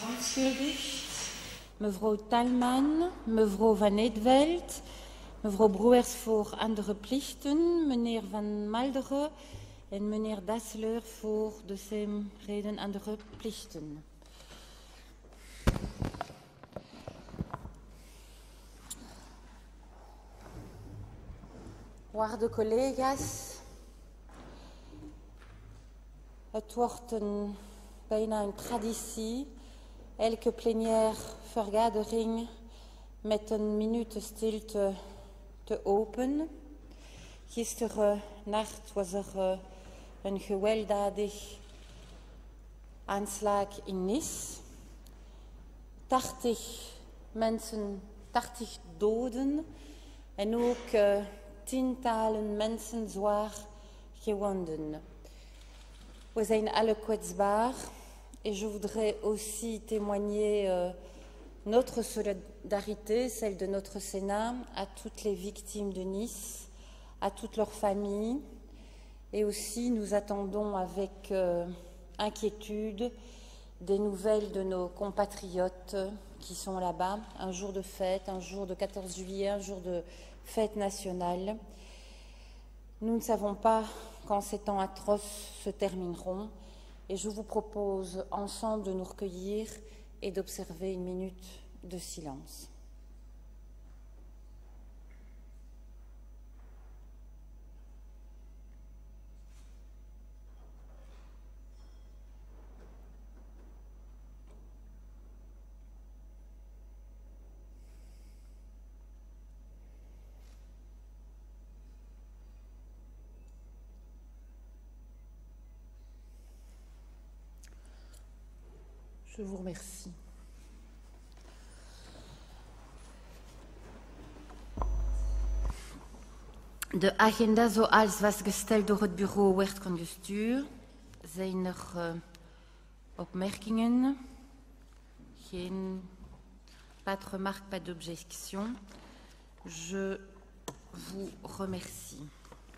verontschuldigd. Mevrouw Talman, mevrouw Van Eetveld, mevrouw Broers voor andere plichten, meneer Van Malderen en meneer Dassler voor de same reden andere plichten. Waarde collega's, het wordt bijna een traditie, elke plenaire vergadering met een minuut stilte te openen. Gisteren nacht was er een gewelddadig aanslag in Nice. 80 mensen, 80 doden en ook tientallen mensen zwaar gewonden. We zijn alle kwetsbaar. Et je voudrais aussi témoigner notre solidarité, celle de notre Sénat, à toutes les victimes de Nice, à toutes leurs familles. Et aussi, nous attendons avec inquiétude des nouvelles de nos compatriotes qui sont là-bas, un jour de fête, un jour de 14 juillet, un jour de fête nationale. Nous ne savons pas quand ces temps atroces se termineront. Et je vous propose ensemble de nous recueillir et d'observer une minute de silence. Je vous remercie. De agenda zoals vastgesteld door het bureau werd congestuurd. Zijn er opmerkingen? Geen, pas de remarques, pas d'objection. Je vous remercie.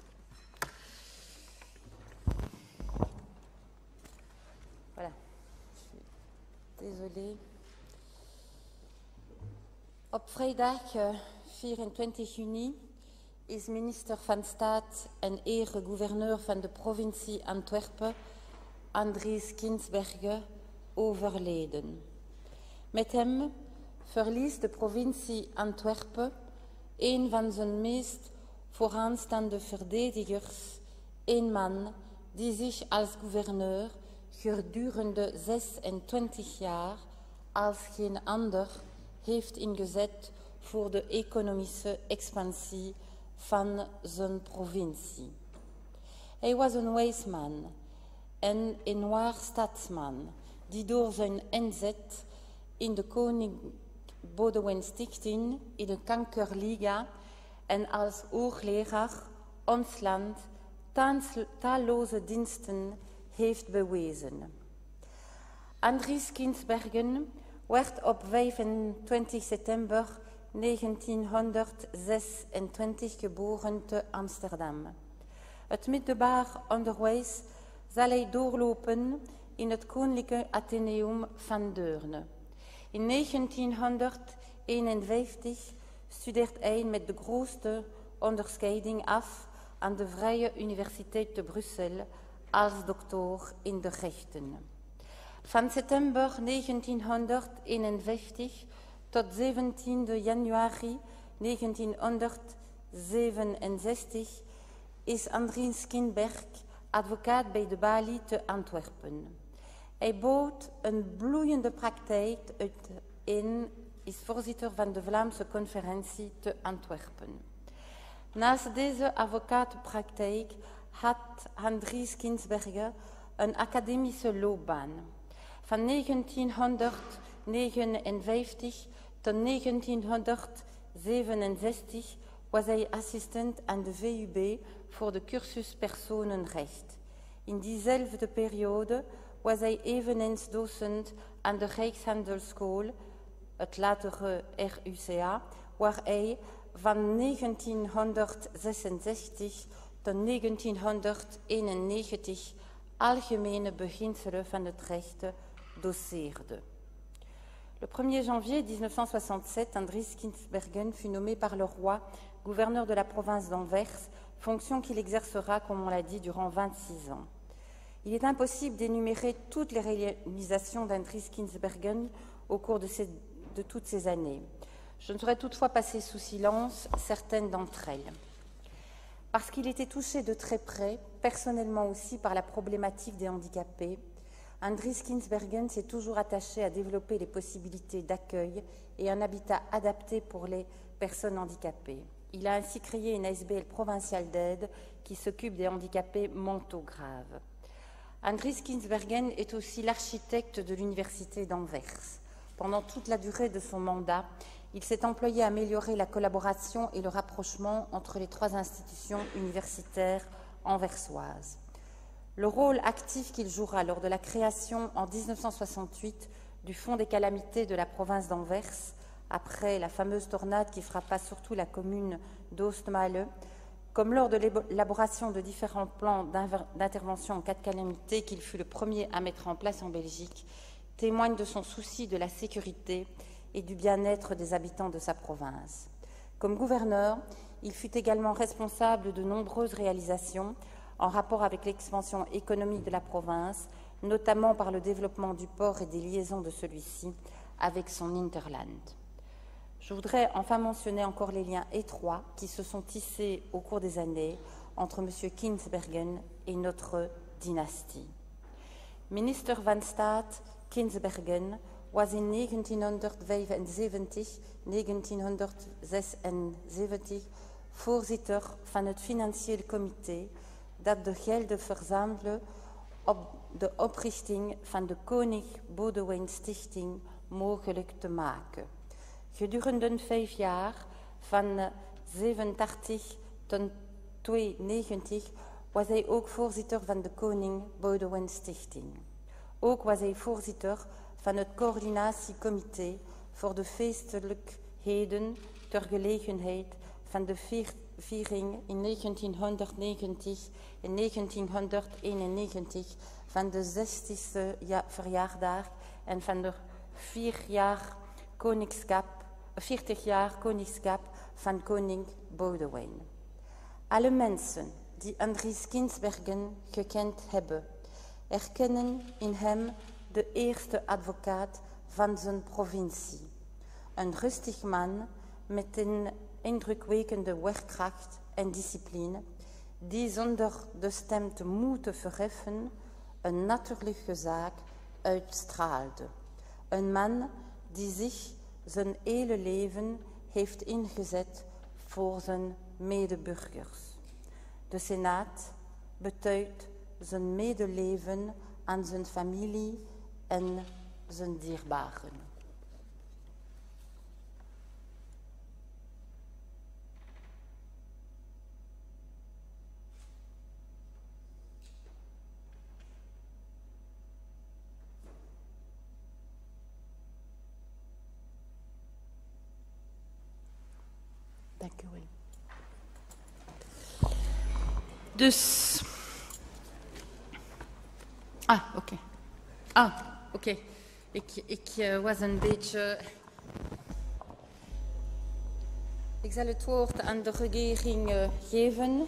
Voilà. Désolée. Op vrijdag 24 juni is minister van Staat en ere-gouverneur van de provincie Antwerpen, Andries Kinsbergen, overleden. Met hem verliest de provincie Antwerpen een van zijn meest vooraanstaande verdedigers, een man die zich als gouverneur gedurende 26 jaar als geen ander heeft ingezet voor de economische expansie van zijn provincie. Hij was een wijs man en een waar staatsman die door zijn inzet in de Koning Boudewijn Stichting, in de Kankerliga en als hoogleraar ons land talloze diensten heeft bewezen. Andries Kinsbergen werd op 25 september 1926 geboren te Amsterdam. Het middelbaar onderwijs zal hij doorlopen in het Koninklijke Atheneum van Deurne. In 1951 studeert hij met de grootste onderscheiding af aan de Vrije Universiteit te Brussel als doctor in de rechten. Van september 1951 tot 17 januari 1967 is Andries Kinsbergen advocaat bij de balie te Antwerpen. Hij bouwt een bloeiende praktijk uit en is voorzitter van de Vlaamse Conferentie te Antwerpen. Naast deze advocatenpraktijk had Andries Kinsbergen een academische loopbaan. Van 1959 tot 1967 was hij assistent aan de VUB voor de cursus Personenrecht. In diezelfde periode was hij eveneens docent aan de Rijkshandelsschool, het latere RUCA, waar hij van 1966 tot 1991 algemene beginselen van het recht doseerde. Le 1er janvier 1967, Andries Kinsbergen fut nommé par le roi gouverneur de la province d'Anvers, fonction qu'il exercera, comme on l'a dit, durant 26 ans. Il est impossible d'énumérer toutes les réalisations d'Andries Kinsbergen au cours de toutes ces années. Je ne saurais toutefois passer sous silence certaines d'entre elles. Parce qu'il était touché de très près, personnellement aussi, par la problématique des handicapés, Andries Kinsbergen s'est toujours attaché à développer les possibilités d'accueil et un habitat adapté pour les personnes handicapées. Il a ainsi créé une ASBL provinciale d'aide qui s'occupe des handicapés mentaux graves. Andries Kinsbergen est aussi l'architecte de l'Université d'Anvers. Pendant toute la durée de son mandat, il s'est employé à améliorer la collaboration et le rapprochement entre les 3 institutions universitaires anversoises. Le rôle actif qu'il jouera lors de la création en 1968 du Fonds des calamités de la province d'Anvers, après la fameuse tornade qui frappa surtout la commune d'Oostmalle, comme lors de l'élaboration de différents plans d'intervention en cas de calamité qu'il fut le premier à mettre en place en Belgique, témoigne de son souci de la sécurité et du bien-être des habitants de sa province. Comme gouverneur, il fut également responsable de nombreuses réalisations en rapport avec l'expansion économique de la province, notamment par le développement du port et des liaisons de celui-ci avec son hinterland. Je voudrais enfin mentionner encore les liens étroits qui se sont tissés au cours des années entre M. Kinsbergen et notre dynastie. Minister van Staat Kinsbergen was in 1975-1976 voorzitter van het financieel comité dat de gelden verzamelde op de oprichting van de Koning Boudewijn Stichting mogelijk te maken. Gedurende 5 jaar, van 87 tot 92, was hij ook voorzitter van de Koning Boudewijn Stichting. Ook was hij voorzitter van het coördinatiecomité voor de feestelijkheden ter gelegenheid van de viering in 1990 en 1991 van de 60e verjaardag en van de 40 jaar koningschap van koning Boudewijn. Alle mensen die Andries Kinsbergen gekend hebben, erkennen in hem de eerste advocaat van zijn provincie. Een rustig man met een indrukwekkende werkkracht en discipline, die zonder de stem te moeten verheffen een natuurlijke zaak uitstraalde. Een man die zich zijn hele leven heeft ingezet voor zijn medeburgers. De Senaat betuigt zijn medeleven aan zijn familie en zijn dierbaren. Dank u wel. Dus... oké. Oké. Ik was een beetje... Ik zal het woord aan de regering geven.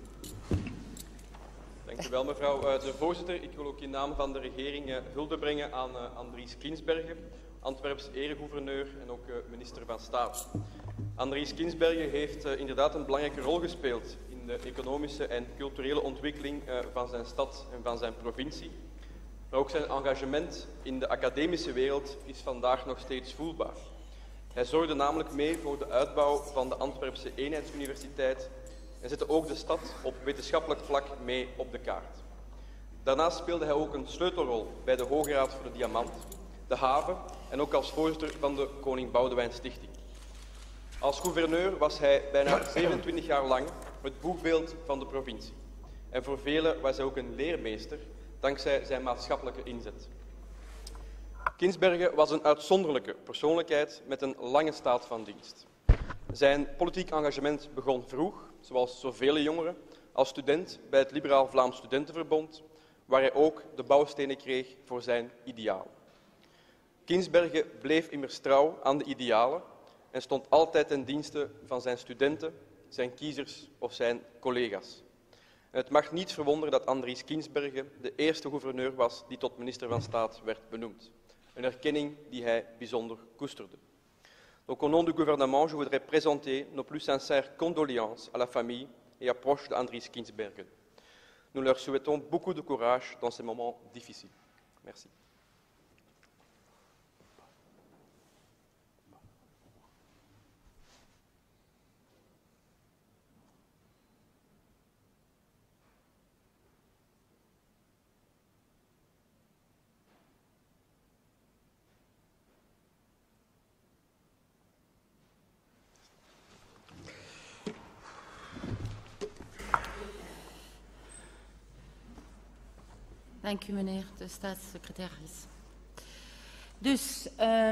Dank u wel, mevrouw de voorzitter. Ik wil ook in naam van de regering hulde brengen aan Andries Kinsbergen, Antwerps eregouverneur en ook minister van Staat. Andries Kinsbergen heeft inderdaad een belangrijke rol gespeeld in de economische en culturele ontwikkeling van zijn stad en van zijn provincie. Maar ook zijn engagement in de academische wereld is vandaag nog steeds voelbaar. Hij zorgde namelijk mee voor de uitbouw van de Antwerpse Eenheidsuniversiteit en zette ook de stad op wetenschappelijk vlak mee op de kaart. Daarnaast speelde hij ook een sleutelrol bij de Hoge Raad voor de Diamant, de haven en ook als voorzitter van de Koning Boudewijn Stichting. Als gouverneur was hij bijna 27 jaar lang het boegbeeld van de provincie. En voor velen was hij ook een leermeester, dankzij zijn maatschappelijke inzet. Kinsbergen was een uitzonderlijke persoonlijkheid met een lange staat van dienst. Zijn politiek engagement begon vroeg, zoals zoveel jongeren, als student bij het Liberaal Vlaams Studentenverbond, waar hij ook de bouwstenen kreeg voor zijn ideaal. Kinsbergen bleef immers trouw aan de idealen en stond altijd ten dienste van zijn studenten, zijn kiezers of zijn collega's. En het mag niet verwonderen dat Andries Kinsbergen de eerste gouverneur was die tot minister van Staat werd benoemd. Een erkenning die hij bijzonder koesterde. Donc, au nom du gouvernement, je voudrais présenter nos plus sincères condoléances à la famille et à proches d'Andries Kinsbergen. Nous leur souhaitons beaucoup de courage dans ces moments difficiles. Merci. Dank u, meneer de staatssecretaris. Dus,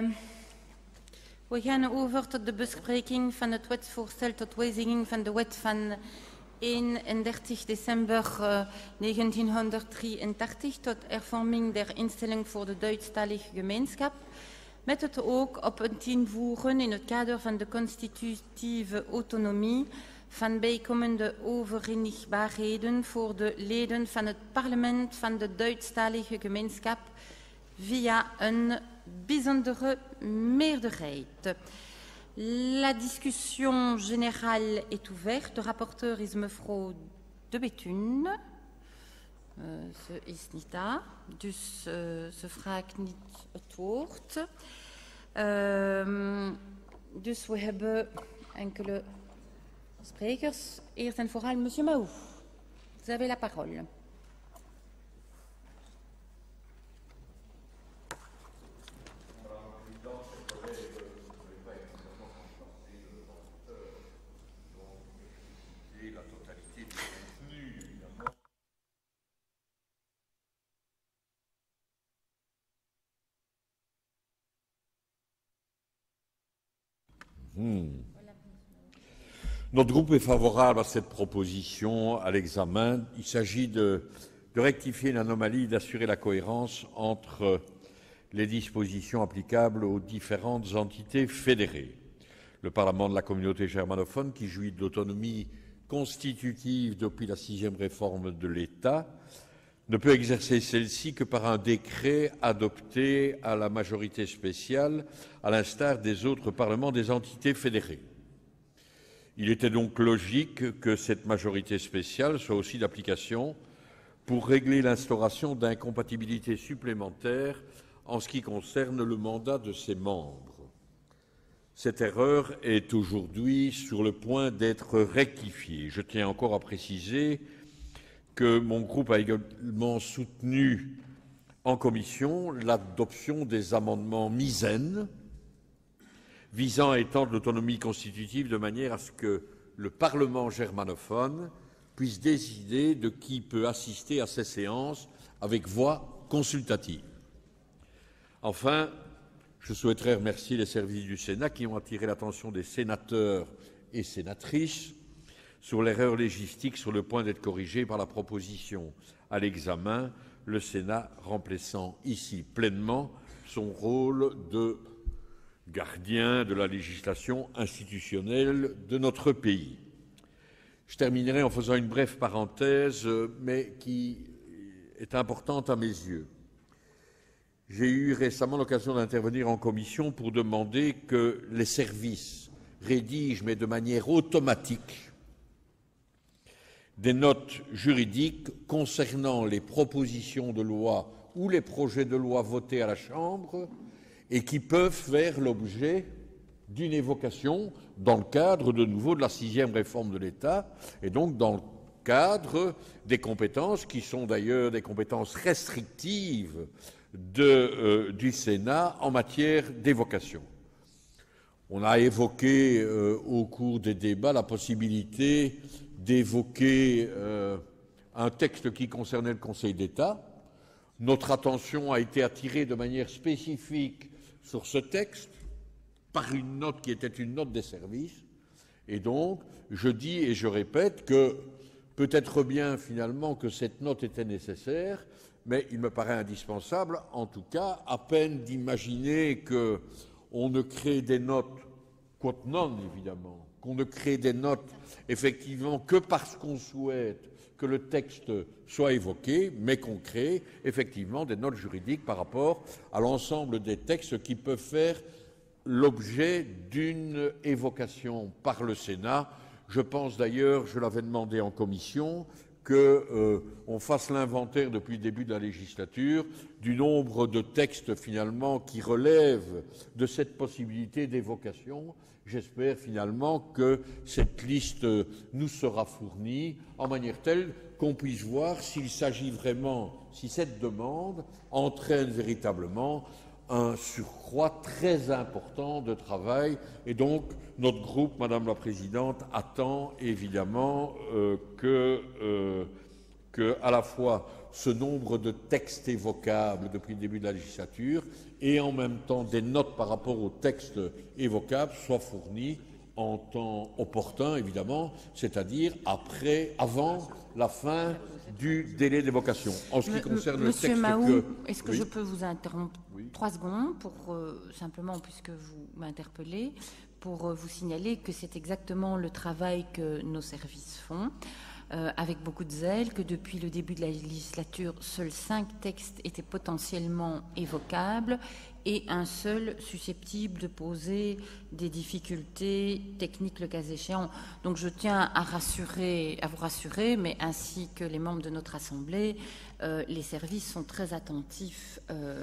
we gaan over tot de bespreking van het wetsvoorstel tot wijziging van de wet van 31 december 1983 tot hervorming der instelling voor de Duitsstalige gemeenschap, met het oog op het invoeren in het kader van de constitutieve autonomie van bijkomende overeenigbaarheden voor de leden van het parlement van de Duitsstalige gemeenschap via een bijzondere meerderheid. La discussion générale est ouverte. De rapporteur is mevrouw De Bethune. Ze is niet daar, dus ze vraagt niet het woord. Dus we hebben enkele sprekers. Eerst en vooral, monsieur Mahou. Vous avez la parole. Notre groupe est favorable à cette proposition à l'examen. Il s'agit de rectifier une anomalie, d'assurer la cohérence entre les dispositions applicables aux différentes entités fédérées. Le Parlement de la communauté germanophone, qui jouit de l'autonomie constitutive depuis la 6e réforme de l'État, ne peut exercer celle-ci que par un décret adopté à la majorité spéciale, à l'instar des autres parlements des entités fédérées. Il était donc logique que cette majorité spéciale soit aussi d'application pour régler l'instauration d'incompatibilités supplémentaires en ce qui concerne le mandat de ses membres. Cette erreur est aujourd'hui sur le point d'être rectifiée. Je tiens encore à préciser que mon groupe a également soutenu en commission l'adoption des amendements Mizen visant à étendre l'autonomie constitutive de manière à ce que le Parlement germanophone puisse décider de qui peut assister à ces séances avec voix consultative. Enfin, je souhaiterais remercier les services du Sénat qui ont attiré l'attention des sénateurs et sénatrices sur l'erreur légistique sur le point d'être corrigée par la proposition à l'examen, le Sénat remplissant ici pleinement son rôle de gardien de la législation institutionnelle de notre pays. Je terminerai en faisant une brève parenthèse, mais qui est importante à mes yeux. J'ai eu récemment l'occasion d'intervenir en commission pour demander que les services rédigent, mais de manière automatique, des notes juridiques concernant les propositions de loi ou les projets de loi votés à la Chambre et qui peuvent faire l'objet d'une évocation dans le cadre de nouveau de la 6e réforme de l'État et donc dans le cadre des compétences qui sont d'ailleurs des compétences restrictives du Sénat en matière d'évocation. On a évoqué au cours des débats la possibilité d'évoquer un texte qui concernait le Conseil d'État. Notre attention a été attirée de manière spécifique sur ce texte par une note qui était une note des services. Et donc, je dis et je répète que peut-être bien finalement que cette note était nécessaire, mais il me paraît indispensable, en tout cas, à peine d'imaginer qu'on ne crée des notes, quote non évidemment, qu'on ne crée des notes effectivement que parce qu'on souhaite que le texte soit évoqué, mais qu'on crée effectivement des notes juridiques par rapport à l'ensemble des textes qui peuvent faire l'objet d'une évocation par le Sénat. Je pense d'ailleurs, je l'avais demandé en commission, qu'on fasse l'inventaire depuis le début de la législature du nombre de textes finalement qui relèvent de cette possibilité d'évocation. J'espère finalement que cette liste nous sera fournie en manière telle qu'on puisse voir s'il s'agit vraiment, si cette demande entraîne véritablement un surcroît très important de travail. Et donc, notre groupe, Madame la Présidente, attend évidemment que à la fois ce nombre de textes évocables depuis le début de la législature et en même temps des notes par rapport aux textes évocables soient fournis en temps opportun, évidemment, c'est-à-dire avant la fin du délai d'évocation. En ce qui concerne le texte Mahou, est-ce que je peux vous interrompre 3 secondes pour, simplement, puisque vous m'interpellez, pour vous signaler que c'est exactement le travail que nos services font, avec beaucoup de zèle, que depuis le début de la législature, seuls 5 textes étaient potentiellement évocables et un seul susceptible de poser des difficultés techniques le cas échéant. Donc je tiens à vous rassurer, mais ainsi que les membres de notre Assemblée, les services sont très attentifs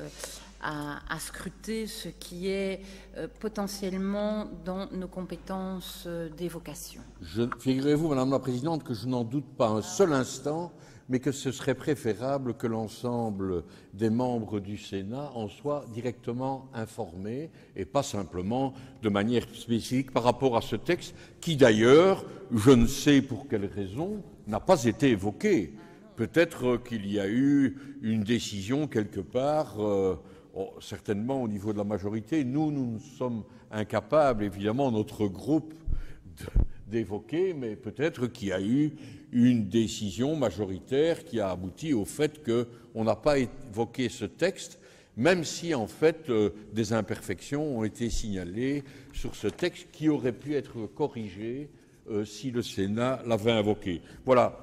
à scruter ce qui est potentiellement dans nos compétences d'évocation. Figurez-vous, Madame la Présidente, que je n'en doute pas un seul instant, mais que ce serait préférable que l'ensemble des membres du Sénat en soient directement informés et pas simplement de manière spécifique par rapport à ce texte qui, d'ailleurs, je ne sais pour quelle raison, n'a pas été évoqué. Peut-être qu'il y a eu une décision quelque part, certainement au niveau de la majorité. Nous sommes incapables, évidemment, notre groupe, d'évoquer, mais peut-être qu'il y a eu une décision majoritaire qui a abouti au fait qu'on n'a pas évoqué ce texte, même si, en fait, des imperfections ont été signalées sur ce texte qui aurait pu être corrigé si le Sénat l'avait invoqué. Voilà,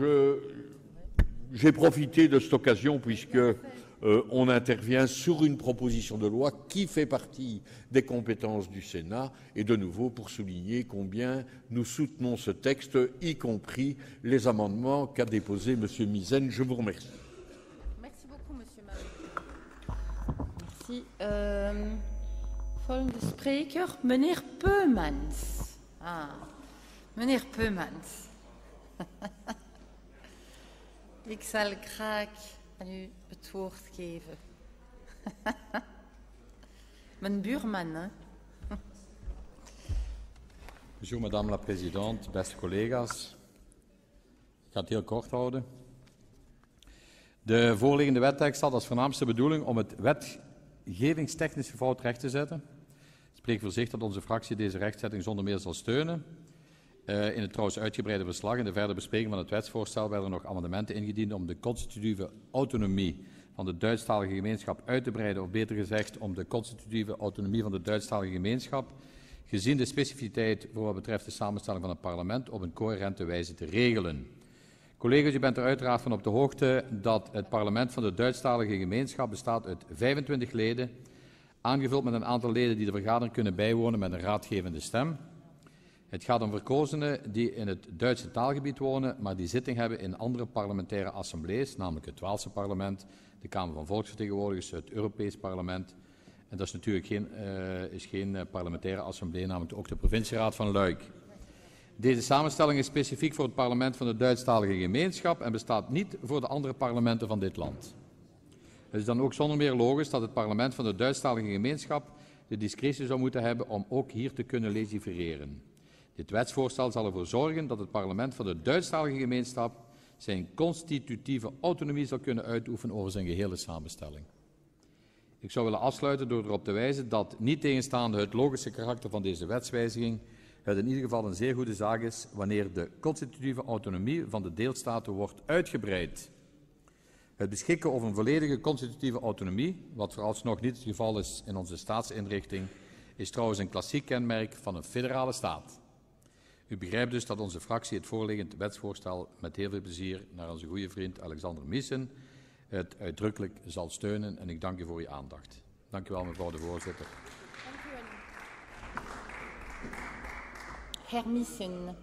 j'ai profité de cette occasion puisque on intervient sur une proposition de loi qui fait partie des compétences du Sénat et de nouveau pour souligner combien nous soutenons ce texte, y compris les amendements qu'a déposés M. Mizen. Je vous remercie. Merci beaucoup, M. Mahou. Merci. Volgende spreker, meneer Peumans. Meneer Peumans. Ik zal graag aan u het woord geven. Mijn buurman, hè? Bonjour, Madame la Présidente, beste collega's. Ik ga het heel kort houden. De voorliggende wettekst had als voornaamste bedoeling om het wetgevingstechnische fout recht te zetten. Het spreekt voor zich dat onze fractie deze rechtzetting zonder meer zal steunen. In het trouwens uitgebreide verslag en de verdere bespreking van het wetsvoorstel werden er nog amendementen ingediend om de constitutieve autonomie van de Duitsstalige gemeenschap uit te breiden, of beter gezegd om de constitutieve autonomie van de Duitsstalige gemeenschap, gezien de specificiteit voor wat betreft de samenstelling van het parlement, op een coherente wijze te regelen. Collega's, u bent er uiteraard van op de hoogte dat het parlement van de Duitsstalige gemeenschap bestaat uit 25 leden, aangevuld met een aantal leden die de vergadering kunnen bijwonen met een raadgevende stem. Het gaat om verkozenen die in het Duitse taalgebied wonen, maar die zitting hebben in andere parlementaire assemblees, namelijk het Waalse parlement, de Kamer van Volksvertegenwoordigers, het Europees parlement. En dat is natuurlijk geen parlementaire assemblee, namelijk ook de provincieraad van Luik. Deze samenstelling is specifiek voor het parlement van de Duitsstalige gemeenschap en bestaat niet voor de andere parlementen van dit land. Het is dan ook zonder meer logisch dat het parlement van de Duitsstalige gemeenschap de discretie zou moeten hebben om ook hier te kunnen legifereren. Dit wetsvoorstel zal ervoor zorgen dat het parlement van de Duitsstalige gemeenschap zijn constitutieve autonomie zal kunnen uitoefenen over zijn gehele samenstelling. Ik zou willen afsluiten door erop te wijzen dat, niet tegenstaande het logische karakter van deze wetswijziging, het in ieder geval een zeer goede zaak is wanneer de constitutieve autonomie van de deelstaten wordt uitgebreid. Het beschikken over een volledige constitutieve autonomie, wat vooralsnog niet het geval is in onze staatsinrichting, is trouwens een klassiek kenmerk van een federale staat. U begrijpt dus dat onze fractie het voorliggende wetsvoorstel met heel veel plezier naar onze goede vriend Alexander Miessen het uitdrukkelijk zal steunen en ik dank u voor uw aandacht. Dank u wel, mevrouw de voorzitter. Dank u wel. Herr Miessen.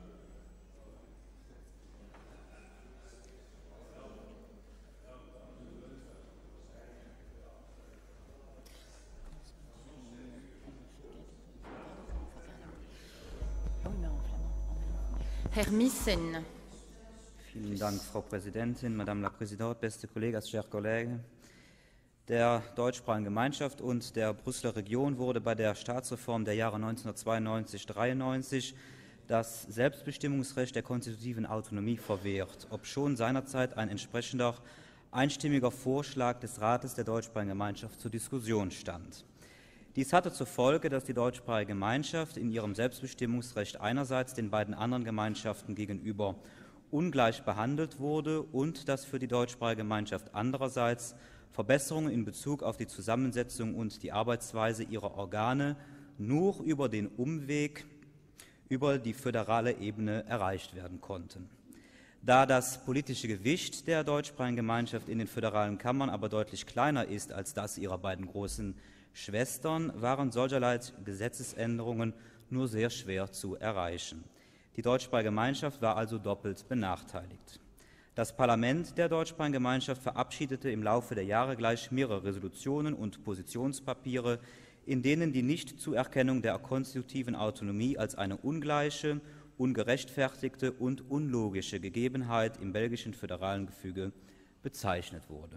Herr Miessen. Vielen Dank, Frau Präsidentin, Madame la Présidente, beste Kollegas, chers Kollegen. Der deutschsprachigen Gemeinschaft und der Brüsseler Region wurde bei der Staatsreform der Jahre 1992–93 das Selbstbestimmungsrecht der konstitutiven Autonomie verwehrt, obschon seinerzeit ein entsprechender einstimmiger Vorschlag des Rates der deutschsprachigen Gemeinschaft zur Diskussion stand. Dies hatte zur Folge, dass die deutschsprachige Gemeinschaft in ihrem Selbstbestimmungsrecht einerseits den beiden anderen Gemeinschaften gegenüber ungleich behandelt wurde und dass für die deutschsprachige Gemeinschaft andererseits Verbesserungen in Bezug auf die Zusammensetzung und die Arbeitsweise ihrer Organe nur über den Umweg über die föderale Ebene erreicht werden konnten. Da das politische Gewicht der deutschsprachigen Gemeinschaft in den föderalen Kammern aber deutlich kleiner ist als das ihrer beiden großen Schwestern, waren solcherlei Gesetzesänderungen nur sehr schwer zu erreichen. Die deutschsprachige Gemeinschaft war also doppelt benachteiligt. Das Parlament der deutschsprachigen Gemeinschaft verabschiedete im Laufe der Jahre gleich mehrere Resolutionen und Positionspapiere, in denen die Nichtzuerkennung der konstitutiven Autonomie als eine ungleiche, ungerechtfertigte und unlogische Gegebenheit im belgischen föderalen Gefüge bezeichnet wurde.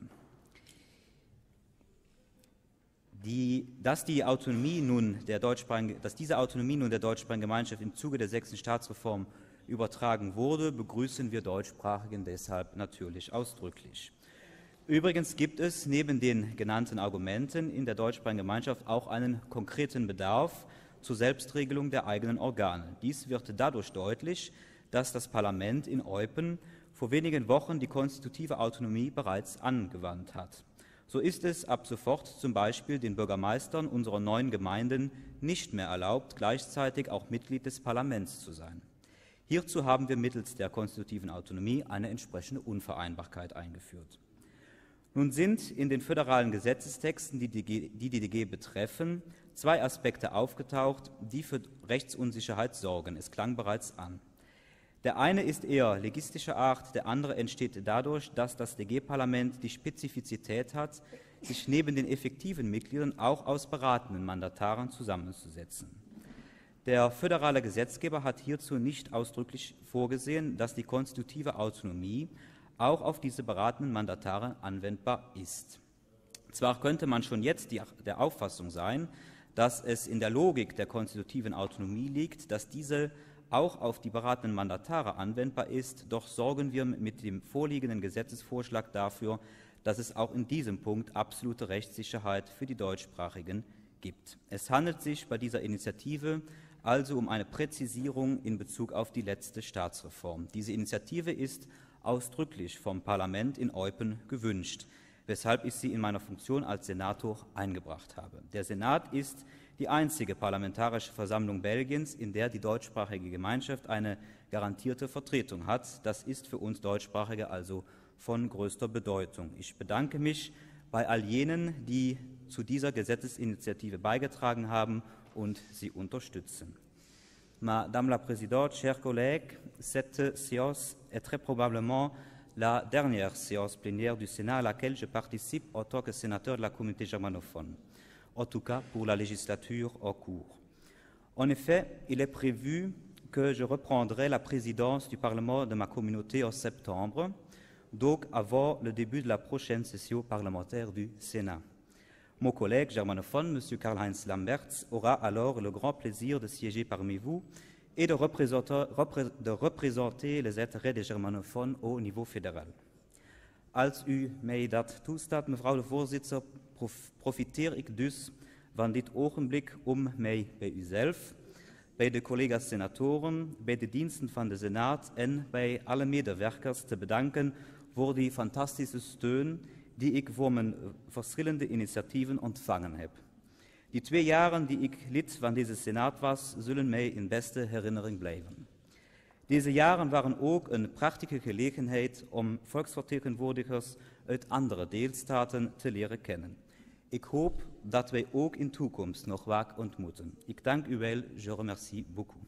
Dass diese Autonomie nun der deutschsprachigen Gemeinschaft im Zuge der 6. Staatsreform übertragen wurde, begrüßen wir Deutschsprachigen deshalb natürlich ausdrücklich. Übrigens gibt es neben den genannten Argumenten in der deutschsprachigen Gemeinschaft auch einen konkreten Bedarf zur Selbstregelung der eigenen Organe. Dies wird dadurch deutlich, dass das Parlament in Eupen vor wenigen Wochen die konstitutive Autonomie bereits angewandt hat. So ist es ab sofort zum Beispiel den Bürgermeistern unserer neuen Gemeinden nicht mehr erlaubt, gleichzeitig auch Mitglied des Parlaments zu sein. Hierzu haben wir mittels der konstitutiven Autonomie eine entsprechende Unvereinbarkeit eingeführt. Nun sind in den föderalen Gesetzestexten, die die DG betreffen, zwei Aspekte aufgetaucht, die für Rechtsunsicherheit sorgen. Es klang bereits an. Der eine ist eher legistischer Art, der andere entsteht dadurch, dass das DG-Parlament die Spezifizität hat, sich neben den effektiven Mitgliedern auch aus beratenden Mandataren zusammenzusetzen. Der föderale Gesetzgeber hat hierzu nicht ausdrücklich vorgesehen, dass die konstitutive Autonomie auch auf diese beratenden Mandatare anwendbar ist. Zwar könnte man schon jetzt der Auffassung sein, dass es in der Logik der konstitutiven Autonomie liegt, dass diese auch auf die beratenden Mandatare anwendbar ist, doch sorgen wir mit dem vorliegenden Gesetzesvorschlag dafür, dass es auch in diesem Punkt absolute Rechtssicherheit für die Deutschsprachigen gibt. Es handelt sich bei dieser Initiative also um eine Präzisierung in Bezug auf die letzte Staatsreform. Diese Initiative ist ausdrücklich vom Parlament in Eupen gewünscht, weshalb ich sie in meiner Funktion als Senator eingebracht habe. Der Senat ist die einzige parlamentarische Versammlung Belgiens, in der die deutschsprachige Gemeinschaft eine garantierte Vertretung hat. Das ist für uns Deutschsprachige also von größter Bedeutung. Ich bedanke mich bei all jenen, die zu dieser Gesetzesinitiative beigetragen haben und sie unterstützen. Madame la Présidente, chers collègues, cette séance est très probablement la dernière séance plénière du Sénat à laquelle je participe en tant que sénateur de la communauté germanophone, en tout cas pour la législature en cours. En effet, il est prévu que je reprendrai la présidence du Parlement de ma communauté en septembre, donc avant le début de la prochaine session parlementaire du Sénat. Mon collègue germanophone, M. Karl-Heinz Lamberts, aura alors le grand plaisir de siéger parmi vous et de représenter les intérêts des germanophones au niveau fédéral. Als u mij dat toestaat, mevrouw de voorzitter, profiteer ik dus van dit ogenblik om mij bij uzelf, bij de collega's senatoren, bij de diensten van de Senaat en bij alle medewerkers te bedanken voor die fantastische steun die ik voor mijn verschillende initiatieven ontvangen heb. Die 2 jaren die ik lid van deze Senaat was, zullen mij in beste herinnering blijven. Deze jaren waren ook een prachtige gelegenheid om volksvertegenwoordigers uit andere deelstaten te leren kennen. Ik hoop dat wij ook in toekomst nog vaak ontmoeten. Ik dank u wel, je remercie beaucoup.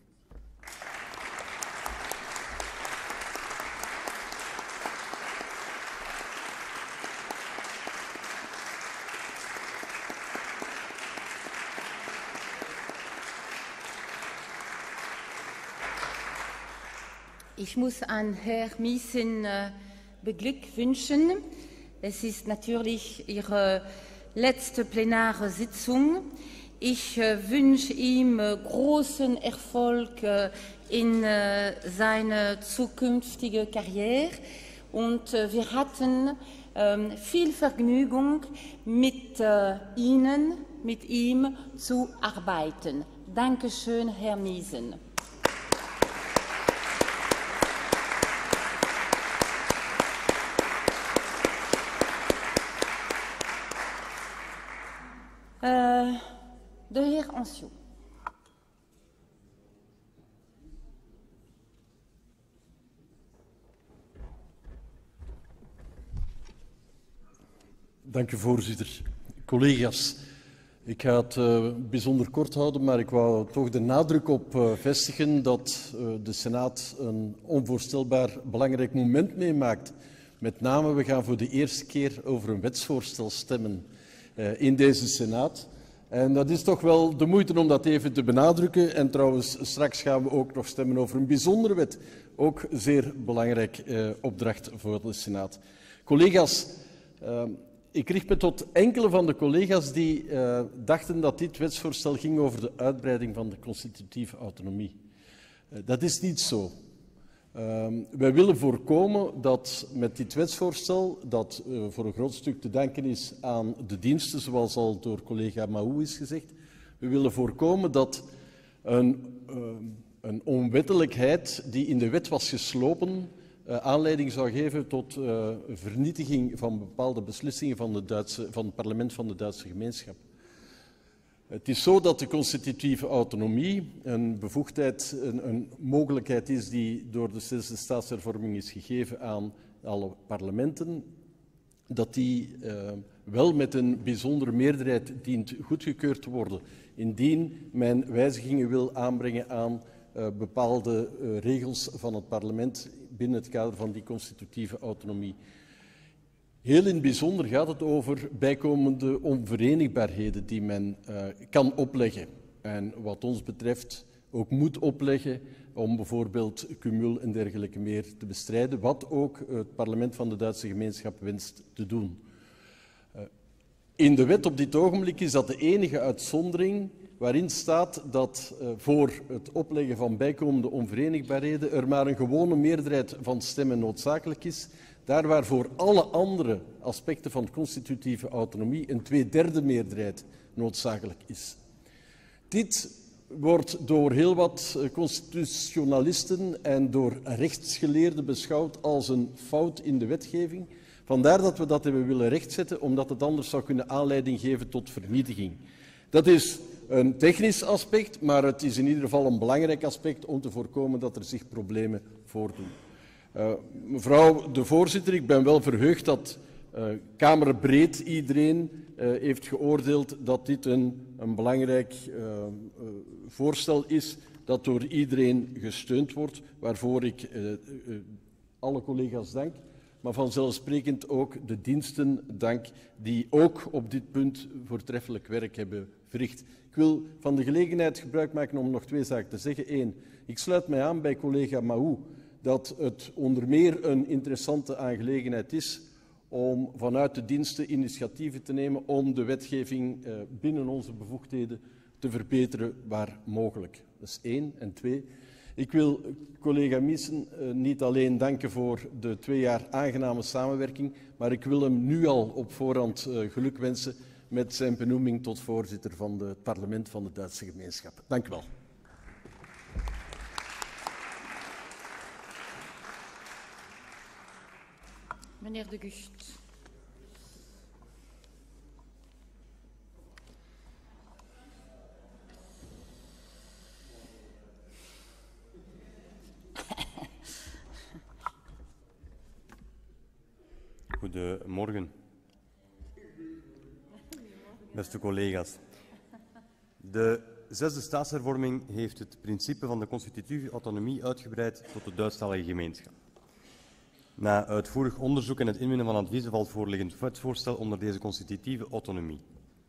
Ich muss an Herr Miessen beglückwünschen. Es ist natürlich Ihre letzte plenare Sitzung. Ich wünsche ihm großen Erfolg in seine zukünftige Karriere und wir hatten viel Vergnügen mit Ihnen, mit ihm zu arbeiten. Dankeschön, Herr Miessen. De heer Anciaux. Dank u, voorzitter. Collega's, ik ga het bijzonder kort houden, maar ik wou toch de nadruk op vestigen dat de Senaat een onvoorstelbaar belangrijk moment meemaakt. Met name, we gaan voor de eerste keer over een wetsvoorstel stemmen in deze Senaat. En dat is toch wel de moeite om dat even te benadrukken. En trouwens, straks gaan we ook nog stemmen over een bijzondere wet. Ook een zeer belangrijk opdracht voor de Senaat. Collega's, ik richt me tot enkele van de collega's die dachten dat dit wetsvoorstel ging over de uitbreiding van de constitutieve autonomie. Dat is niet zo. Wij willen voorkomen dat met dit wetsvoorstel, dat voor een groot stuk te danken is aan de diensten, zoals al door collega Mahou is gezegd, we willen voorkomen dat een onwettelijkheid die in de wet was geslopen, aanleiding zou geven tot vernietiging van bepaalde beslissingen van het parlement van de Duitse gemeenschap. Het is zo dat de constitutieve autonomie een bevoegdheid, een mogelijkheid is die door de 6e staatshervorming is gegeven aan alle parlementen, dat die wel met een bijzondere meerderheid dient goedgekeurd te worden, indien men wijzigingen wil aanbrengen aan bepaalde regels van het parlement binnen het kader van die constitutieve autonomie. Heel in het bijzonder gaat het over bijkomende onverenigbaarheden die men kan opleggen en wat ons betreft ook moet opleggen om bijvoorbeeld cumul en dergelijke meer te bestrijden, wat ook het parlement van de Duitse gemeenschap wenst te doen. In de wet op dit ogenblik is dat de enige uitzondering waarin staat dat voor het opleggen van bijkomende onverenigbaarheden er maar een gewone meerderheid van stemmen noodzakelijk is, daar waar voor alle andere aspecten van de constitutieve autonomie een 2/3 meerderheid noodzakelijk is. Dit wordt door heel wat constitutionalisten en door rechtsgeleerden beschouwd als een fout in de wetgeving. Vandaar dat we dat hebben willen rechtzetten, omdat het anders zou kunnen aanleiding geven tot vernietiging. Dat is een technisch aspect, maar het is in ieder geval een belangrijk aspect om te voorkomen dat er zich problemen voordoen. Mevrouw de voorzitter, ik ben wel verheugd dat kamerbreed iedereen heeft geoordeeld dat dit een belangrijk voorstel is dat door iedereen gesteund wordt, waarvoor ik alle collega's dank, maar vanzelfsprekend ook de diensten dank die ook op dit punt voortreffelijk werk hebben verricht. Ik wil van de gelegenheid gebruik maken om nog 2 zaken te zeggen. 1. Ik sluit mij aan bij collega Mahou dat het onder meer een interessante aangelegenheid is om vanuit de diensten initiatieven te nemen om de wetgeving binnen onze bevoegdheden te verbeteren waar mogelijk. Dat is 1. En 2. Ik wil collega Miessen niet alleen danken voor de 2 jaar aangename samenwerking, maar ik wil hem nu al op voorhand geluk wensen met zijn benoeming tot voorzitter van het parlement van de Duitse gemeenschap. Dank u wel. Meneer De Gucht. Goedemorgen, beste collega's. De zesde staatshervorming heeft het principe van de constitutieve autonomie uitgebreid tot de Duitsstalige gemeenschap. Na uitvoerig onderzoek en het inwinnen van adviezen valt voorliggend wetsvoorstel onder deze constitutieve autonomie.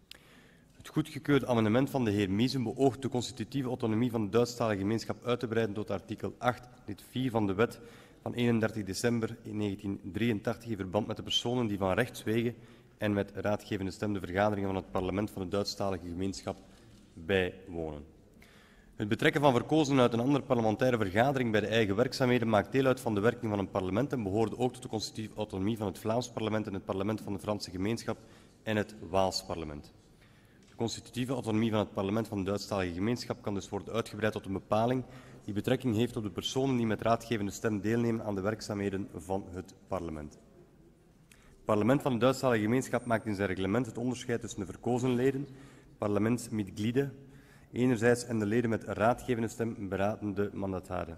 Het goedgekeurde amendement van de heer Miesen beoogt de constitutieve autonomie van de Duitsstalige gemeenschap uit te breiden tot artikel 8, lid 4 van de wet van 31 december 1983 in verband met de personen die van rechts wegen en met raadgevende stem de vergaderingen van het parlement van de Duitsstalige gemeenschap bijwonen. Het betrekken van verkozenen uit een andere parlementaire vergadering bij de eigen werkzaamheden maakt deel uit van de werking van een parlement en behoorde ook tot de constitutieve autonomie van het Vlaams parlement en het parlement van de Franse gemeenschap en het Waals parlement. De constitutieve autonomie van het parlement van de Duitsstalige gemeenschap kan dus worden uitgebreid tot een bepaling die betrekking heeft op de personen die met raadgevende stem deelnemen aan de werkzaamheden van het parlement. Het parlement van de Duitsstalige gemeenschap maakt in zijn reglement het onderscheid tussen de verkozen leden, parlementsmitglieden, enerzijds en de leden met raadgevende stem, beratende mandataren.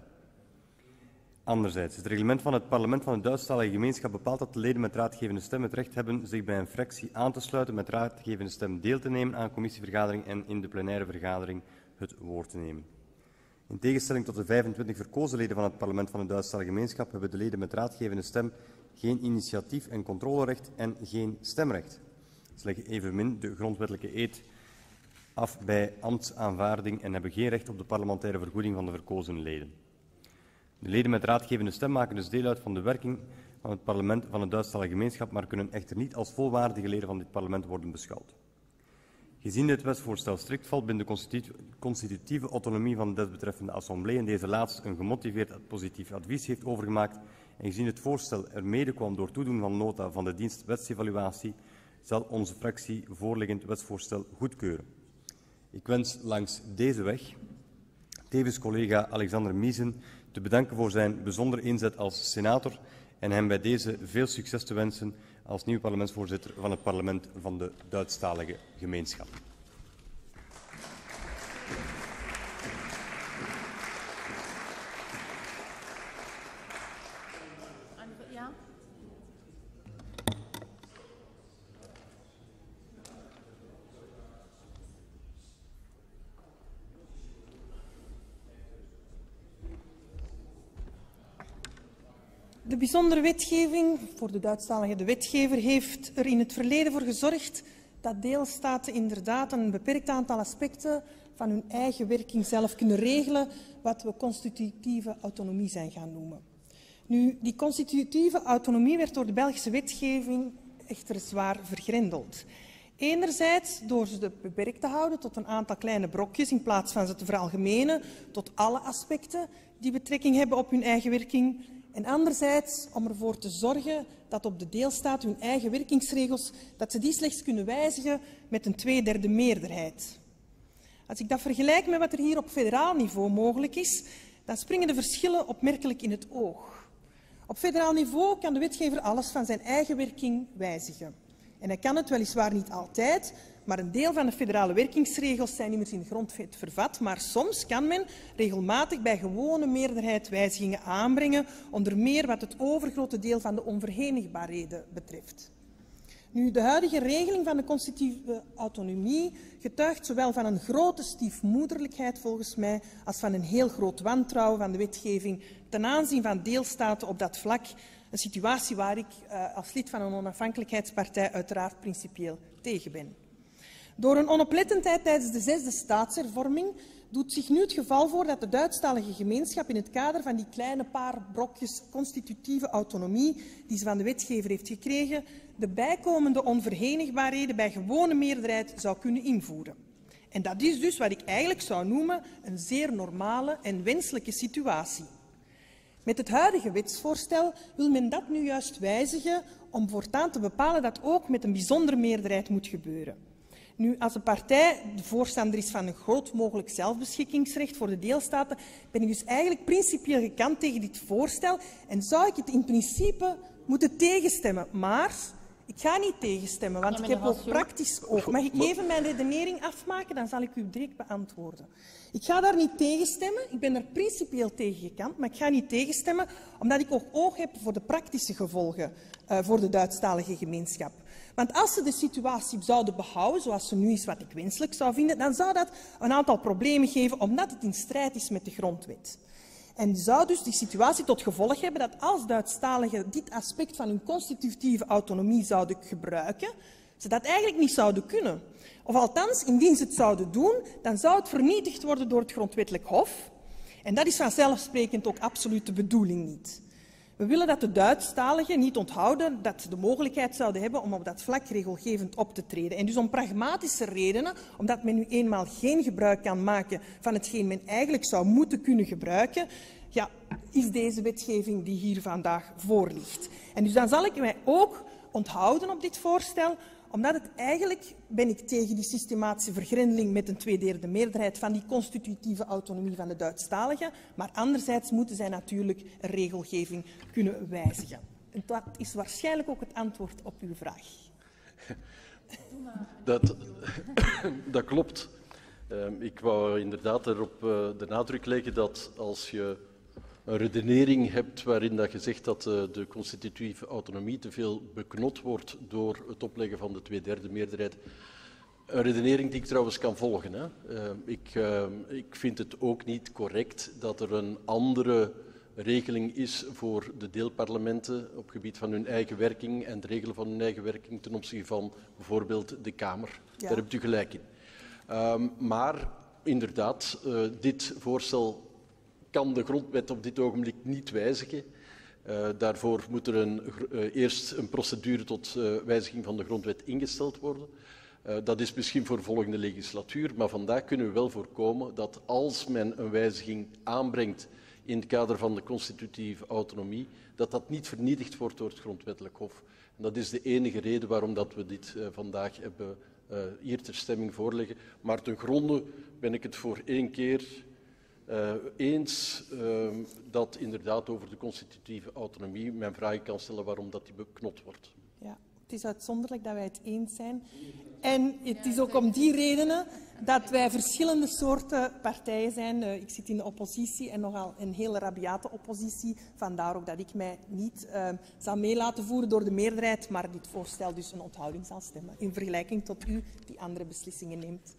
Anderzijds, het reglement van het parlement van de Duitsstalige gemeenschap bepaalt dat de leden met raadgevende stem het recht hebben zich bij een fractie aan te sluiten, met raadgevende stem deel te nemen aan een commissievergadering en in de plenaire vergadering het woord te nemen. In tegenstelling tot de 25 verkozen leden van het parlement van de Duitsstalige gemeenschap hebben de leden met raadgevende stem geen initiatief- en controlerecht en geen stemrecht. Ze leggen evenmin de grondwettelijke eed af bij ambtsaanvaarding en hebben geen recht op de parlementaire vergoeding van de verkozen leden. De leden met raadgevende stem maken dus deel uit van de werking van het parlement van de Duitsstalige gemeenschap, maar kunnen echter niet als volwaardige leden van dit parlement worden beschouwd. Gezien dit wetsvoorstel strikt valt binnen de constitutieve autonomie van de desbetreffende assemblée en deze laatst een gemotiveerd positief advies heeft overgemaakt en gezien het voorstel er mede kwam door toedoen van nota van de dienst wetsevaluatie, zal onze fractie voorliggend wetsvoorstel goedkeuren. Ik wens langs deze weg tevens collega Alexander Miesen te bedanken voor zijn bijzondere inzet als senator en hem bij deze veel succes te wensen als nieuwe parlementsvoorzitter van het parlement van de Duitsstalige gemeenschap. Ja? De bijzondere wetgeving voor de Duitsstalige de wetgever heeft er in het verleden voor gezorgd dat deelstaten inderdaad een beperkt aantal aspecten van hun eigen werking zelf kunnen regelen, wat we constitutieve autonomie zijn gaan noemen. Nu, die constitutieve autonomie werd door de Belgische wetgeving echter zwaar vergrendeld. Enerzijds door ze beperkt te houden tot een aantal kleine brokjes in plaats van ze te veralgemenen tot alle aspecten die betrekking hebben op hun eigen werking. En anderzijds om ervoor te zorgen dat op de deelstaten hun eigen werkingsregels dat ze die slechts kunnen wijzigen met een 2/3 meerderheid. Als ik dat vergelijk met wat er hier op federaal niveau mogelijk is, dan springen de verschillen opmerkelijk in het oog. Op federaal niveau kan de wetgever alles van zijn eigen werking wijzigen. En hij kan het weliswaar niet altijd, maar een deel van de federale werkingsregels zijn immers in de grondwet vervat, maar soms kan men regelmatig bij gewone meerderheid wijzigingen aanbrengen, onder meer wat het overgrote deel van de onverenigbaarheden betreft. Nu, de huidige regeling van de constitutieve autonomie getuigt zowel van een grote stiefmoederlijkheid volgens mij als van een heel groot wantrouwen van de wetgeving ten aanzien van deelstaten op dat vlak, een situatie waar ik als lid van een onafhankelijkheidspartij uiteraard principieel tegen ben. Door een onoplettendheid tijdens de zesde staatshervorming doet zich nu het geval voor dat de Duitsstalige gemeenschap in het kader van die kleine paar brokjes constitutieve autonomie die ze van de wetgever heeft gekregen, de bijkomende onverenigbaarheden bij gewone meerderheid zou kunnen invoeren. En dat is dus wat ik eigenlijk zou noemen een zeer normale en wenselijke situatie. Met het huidige wetsvoorstel wil men dat nu juist wijzigen om voortaan te bepalen dat ook met een bijzondere meerderheid moet gebeuren. Nu, als een partij de voorstander is van een groot mogelijk zelfbeschikkingsrecht voor de deelstaten, ben ik dus eigenlijk principieel gekant tegen dit voorstel en zou ik het in principe moeten tegenstemmen. Maar ik ga niet tegenstemmen, want ik heb ook praktisch oog. Mag ik even mijn redenering afmaken? Dan zal ik u direct beantwoorden. Ik ga daar niet tegenstemmen. Ik ben er principieel tegen gekant, maar ik ga niet tegenstemmen omdat ik ook oog heb voor de praktische gevolgen voor de Duitsstalige gemeenschap. Want als ze de situatie zouden behouden zoals ze nu is, wat ik wenselijk zou vinden, dan zou dat een aantal problemen geven omdat het in strijd is met de grondwet. En zou dus die situatie tot gevolg hebben dat als Duitsstaligen dit aspect van hun constitutieve autonomie zouden gebruiken, ze dat eigenlijk niet zouden kunnen. Of althans, indien ze het zouden doen, dan zou het vernietigd worden door het Grondwettelijk Hof. En dat is vanzelfsprekend ook absoluut de bedoeling niet. We willen dat de Duitsstaligen niet onthouden dat ze de mogelijkheid zouden hebben om op dat vlak regelgevend op te treden. En dus om pragmatische redenen, omdat men nu eenmaal geen gebruik kan maken van hetgeen men eigenlijk zou moeten kunnen gebruiken, ja, is deze wetgeving die hier vandaag voor ligt. En dus dan zal ik mij ook onthouden op dit voorstel, omdat het eigenlijk ben ik tegen die systematische vergrendeling met een 2/3 meerderheid van die constitutieve autonomie van de Duitsstaligen, maar anderzijds moeten zij natuurlijk een regelgeving kunnen wijzigen. En dat is waarschijnlijk ook het antwoord op uw vraag. Dat klopt. Ik wou inderdaad erop de nadruk leggen dat als je een redenering hebt waarin dat je zegt dat de constitutieve autonomie te veel beknot wordt door het opleggen van de 2/3 meerderheid. Een redenering die ik trouwens kan volgen. Hè. Ik vind het ook niet correct dat er een andere regeling is voor de deelparlementen op gebied van hun eigen werking en het regelen van hun eigen werking ten opzichte van bijvoorbeeld de Kamer. Ja. Daar hebt u gelijk in. Maar inderdaad, dit voorstel kan de grondwet op dit ogenblik niet wijzigen. Daarvoor moet er eerst een procedure tot wijziging van de grondwet ingesteld worden. Dat is misschien voor de volgende legislatuur, maar vandaag kunnen we wel voorkomen dat als men een wijziging aanbrengt in het kader van de constitutieve autonomie, dat dat niet vernietigd wordt door het Grondwettelijk Hof. En dat is de enige reden waarom dat we dit vandaag hebben hier ter stemming voorleggen. Maar ten gronde ben ik het voor één keer eens dat inderdaad over de constitutieve autonomie men vragen kan stellen waarom dat die beknot wordt. Ja, het is uitzonderlijk dat wij het eens zijn. En het is ook om die redenen dat wij verschillende soorten partijen zijn. Ik zit in de oppositie en nogal een hele rabiate oppositie. Vandaar ook dat ik mij niet zal mee laten voeren door de meerderheid, maar dit voorstel dus een onthouding zal stemmen. In vergelijking tot u die andere beslissingen neemt.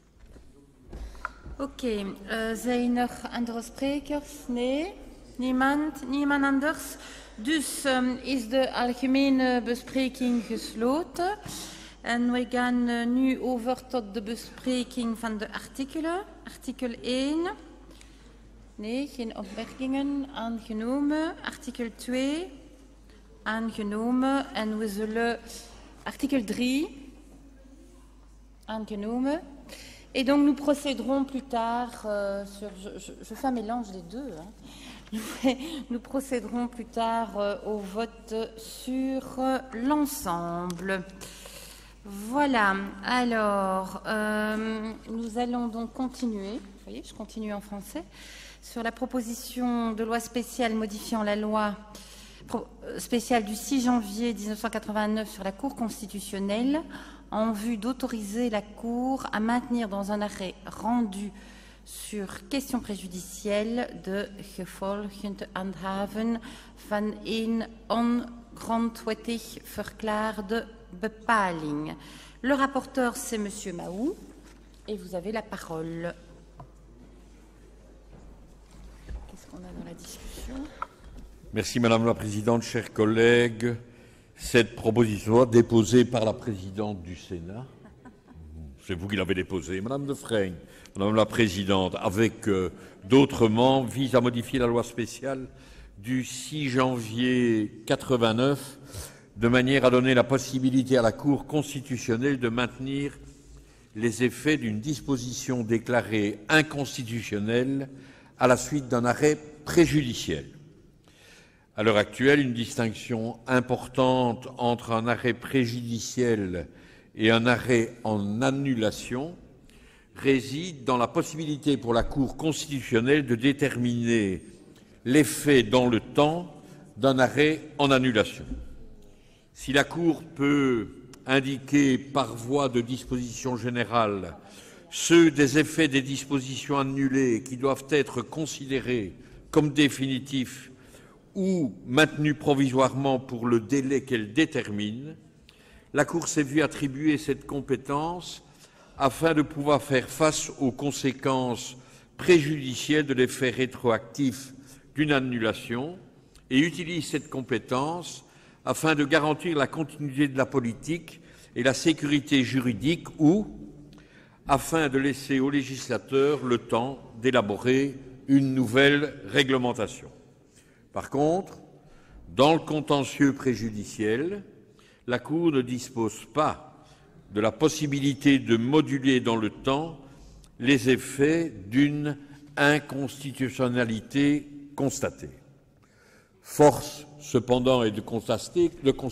Oké, zijn er andere sprekers? Nee? Niemand anders? Dus is de algemene bespreking gesloten. En we gaan nu over tot de bespreking van de artikelen. Artikel 1. Nee, geen opmerkingen. Aangenomen. Artikel 2. Aangenomen. En we zullen... Artikel 3. Aangenomen. Et donc nous procéderons plus tard sur... Je fais un mélange des deux. Hein. Nous procéderons plus tard au vote sur l'ensemble. Voilà. Alors, nous allons donc continuer. Vous voyez, je continue en français. Sur la proposition de loi spéciale modifiant la loi spéciale du 6 janvier 1989 sur la Cour constitutionnelle en vue d'autoriser la Cour à maintenir dans un arrêt rendu sur question préjudicielle de gevolgd handhaven van een ongrondwettig verklaarde bepaling. Le rapporteur, c'est Monsieur Mahou, et vous avez la parole. Qu'est-ce qu'on a dans la discussion? Merci Madame la Présidente, chers collègues. Cette proposition de loi déposée par la Présidente du Sénat, c'est vous qui l'avez déposée, Madame de Freigne, Madame la Présidente, avec d'autres membres, vise à modifier la loi spéciale du 6 janvier 1989 de manière à donner la possibilité à la Cour constitutionnelle de maintenir les effets d'une disposition déclarée inconstitutionnelle à la suite d'un arrêt préjudiciel. À l'heure actuelle, une distinction importante entre un arrêt préjudiciel et un arrêt en annulation réside dans la possibilité pour la Cour constitutionnelle de déterminer l'effet dans le temps d'un arrêt en annulation. Si la Cour peut indiquer par voie de disposition générale ceux des effets des dispositions annulées qui doivent être considérés comme définitifs ou maintenus provisoirement pour le délai qu'elle détermine, la Cour s'est vue attribuer cette compétence afin de pouvoir faire face aux conséquences préjudicielles de l'effet rétroactif d'une annulation et utilise cette compétence afin de garantir la continuité de la politique et la sécurité juridique ou afin de laisser au législateur le temps d'élaborer une nouvelle réglementation. Par contre, dans le contentieux préjudiciel, la Cour ne dispose pas de la possibilité de moduler dans le temps les effets d'une inconstitutionnalité constatée. Force cependant est de constater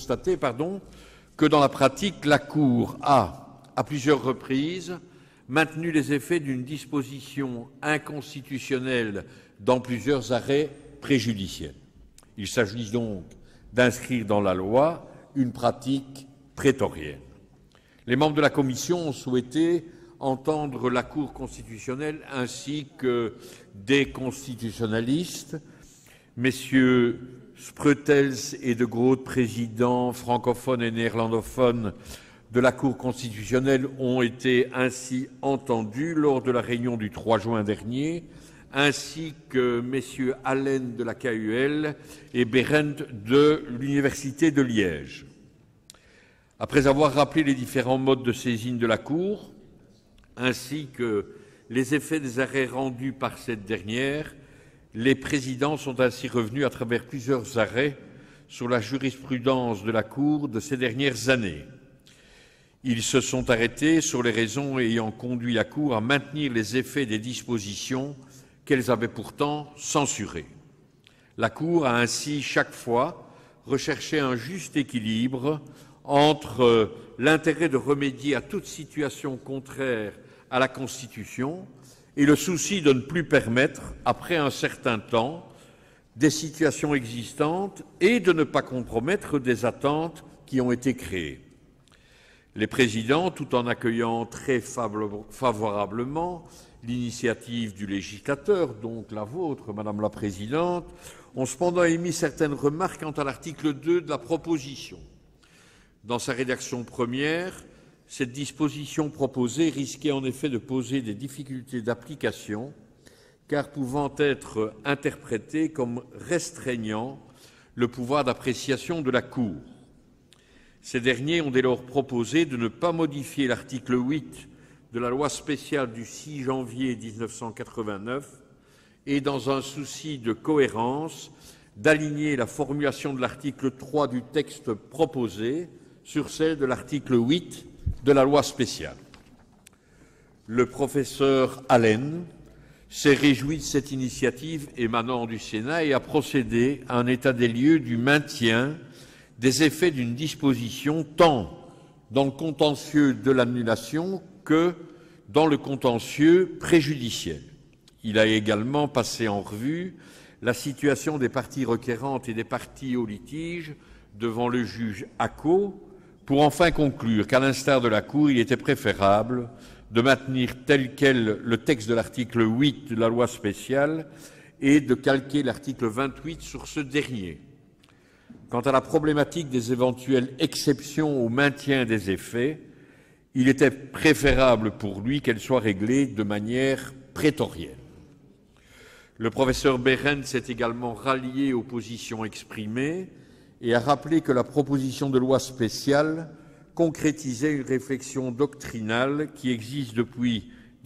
que dans la pratique, la Cour a, à plusieurs reprises, maintenu les effets d'une disposition inconstitutionnelle dans plusieurs arrêts préjudiciels. Il s'agit donc d'inscrire dans la loi une pratique prétorienne. Les membres de la Commission ont souhaité entendre la Cour constitutionnelle ainsi que des constitutionnalistes, messieurs Spreutels et De Groot, présidents francophones et néerlandophones de la Cour constitutionnelle, ont été ainsi entendus lors de la réunion du 3 juin dernier, ainsi que messieurs Allen de la KUL et Behrendt de l'Université de Liège. Après avoir rappelé les différents modes de saisine de la Cour, ainsi que les effets des arrêts rendus par cette dernière, les présidents sont ainsi revenus à travers plusieurs arrêts sur la jurisprudence de la Cour de ces dernières années. Ils se sont arrêtés sur les raisons ayant conduit la Cour à maintenir les effets des dispositions qu'elles avaient pourtant censurées. La Cour a ainsi chaque fois recherché un juste équilibre entre l'intérêt de remédier à toute situation contraire à la Constitution et le souci de ne plus permettre, après un certain temps, des situations existantes et de ne pas compromettre des attentes qui ont été créées. Les présidents, tout en accueillant très favorablement l'initiative du législateur, donc la vôtre, Madame la Présidente, ont cependant émis certaines remarques quant à l'article 2 de la proposition. Dans sa rédaction première, cette disposition proposée risquait en effet de poser des difficultés d'application, car pouvant être interprétée comme restreignant le pouvoir d'appréciation de la Cour. Ces derniers ont dès lors proposé de ne pas modifier l'article 8 de la loi spéciale du 6 janvier 1989 et, dans un souci de cohérence, d'aligner la formulation de l'article 3 du texte proposé sur celle de l'article 8 de la loi spéciale. Le professeur Allen s'est réjoui de cette initiative émanant du Sénat et a procédé à un état des lieux du maintien des effets d'une disposition tant dans le contentieux de l'annulation que dans le contentieux préjudiciel. Il a également passé en revue la situation des parties requérantes et des parties au litige devant le juge ACO pour enfin conclure qu'à l'instar de la Cour, il était préférable de maintenir tel quel le texte de l'article 8 de la loi spéciale et de calquer l'article 28 sur ce dernier. Quant à la problématique des éventuelles exceptions au maintien des effets, il était préférable pour lui qu'elles soient réglées de manière prétorienne. Le professeur Behrendt s'est également rallié aux positions exprimées et a rappelé que la proposition de loi spéciale concrétisait une réflexion doctrinale qui existe depuis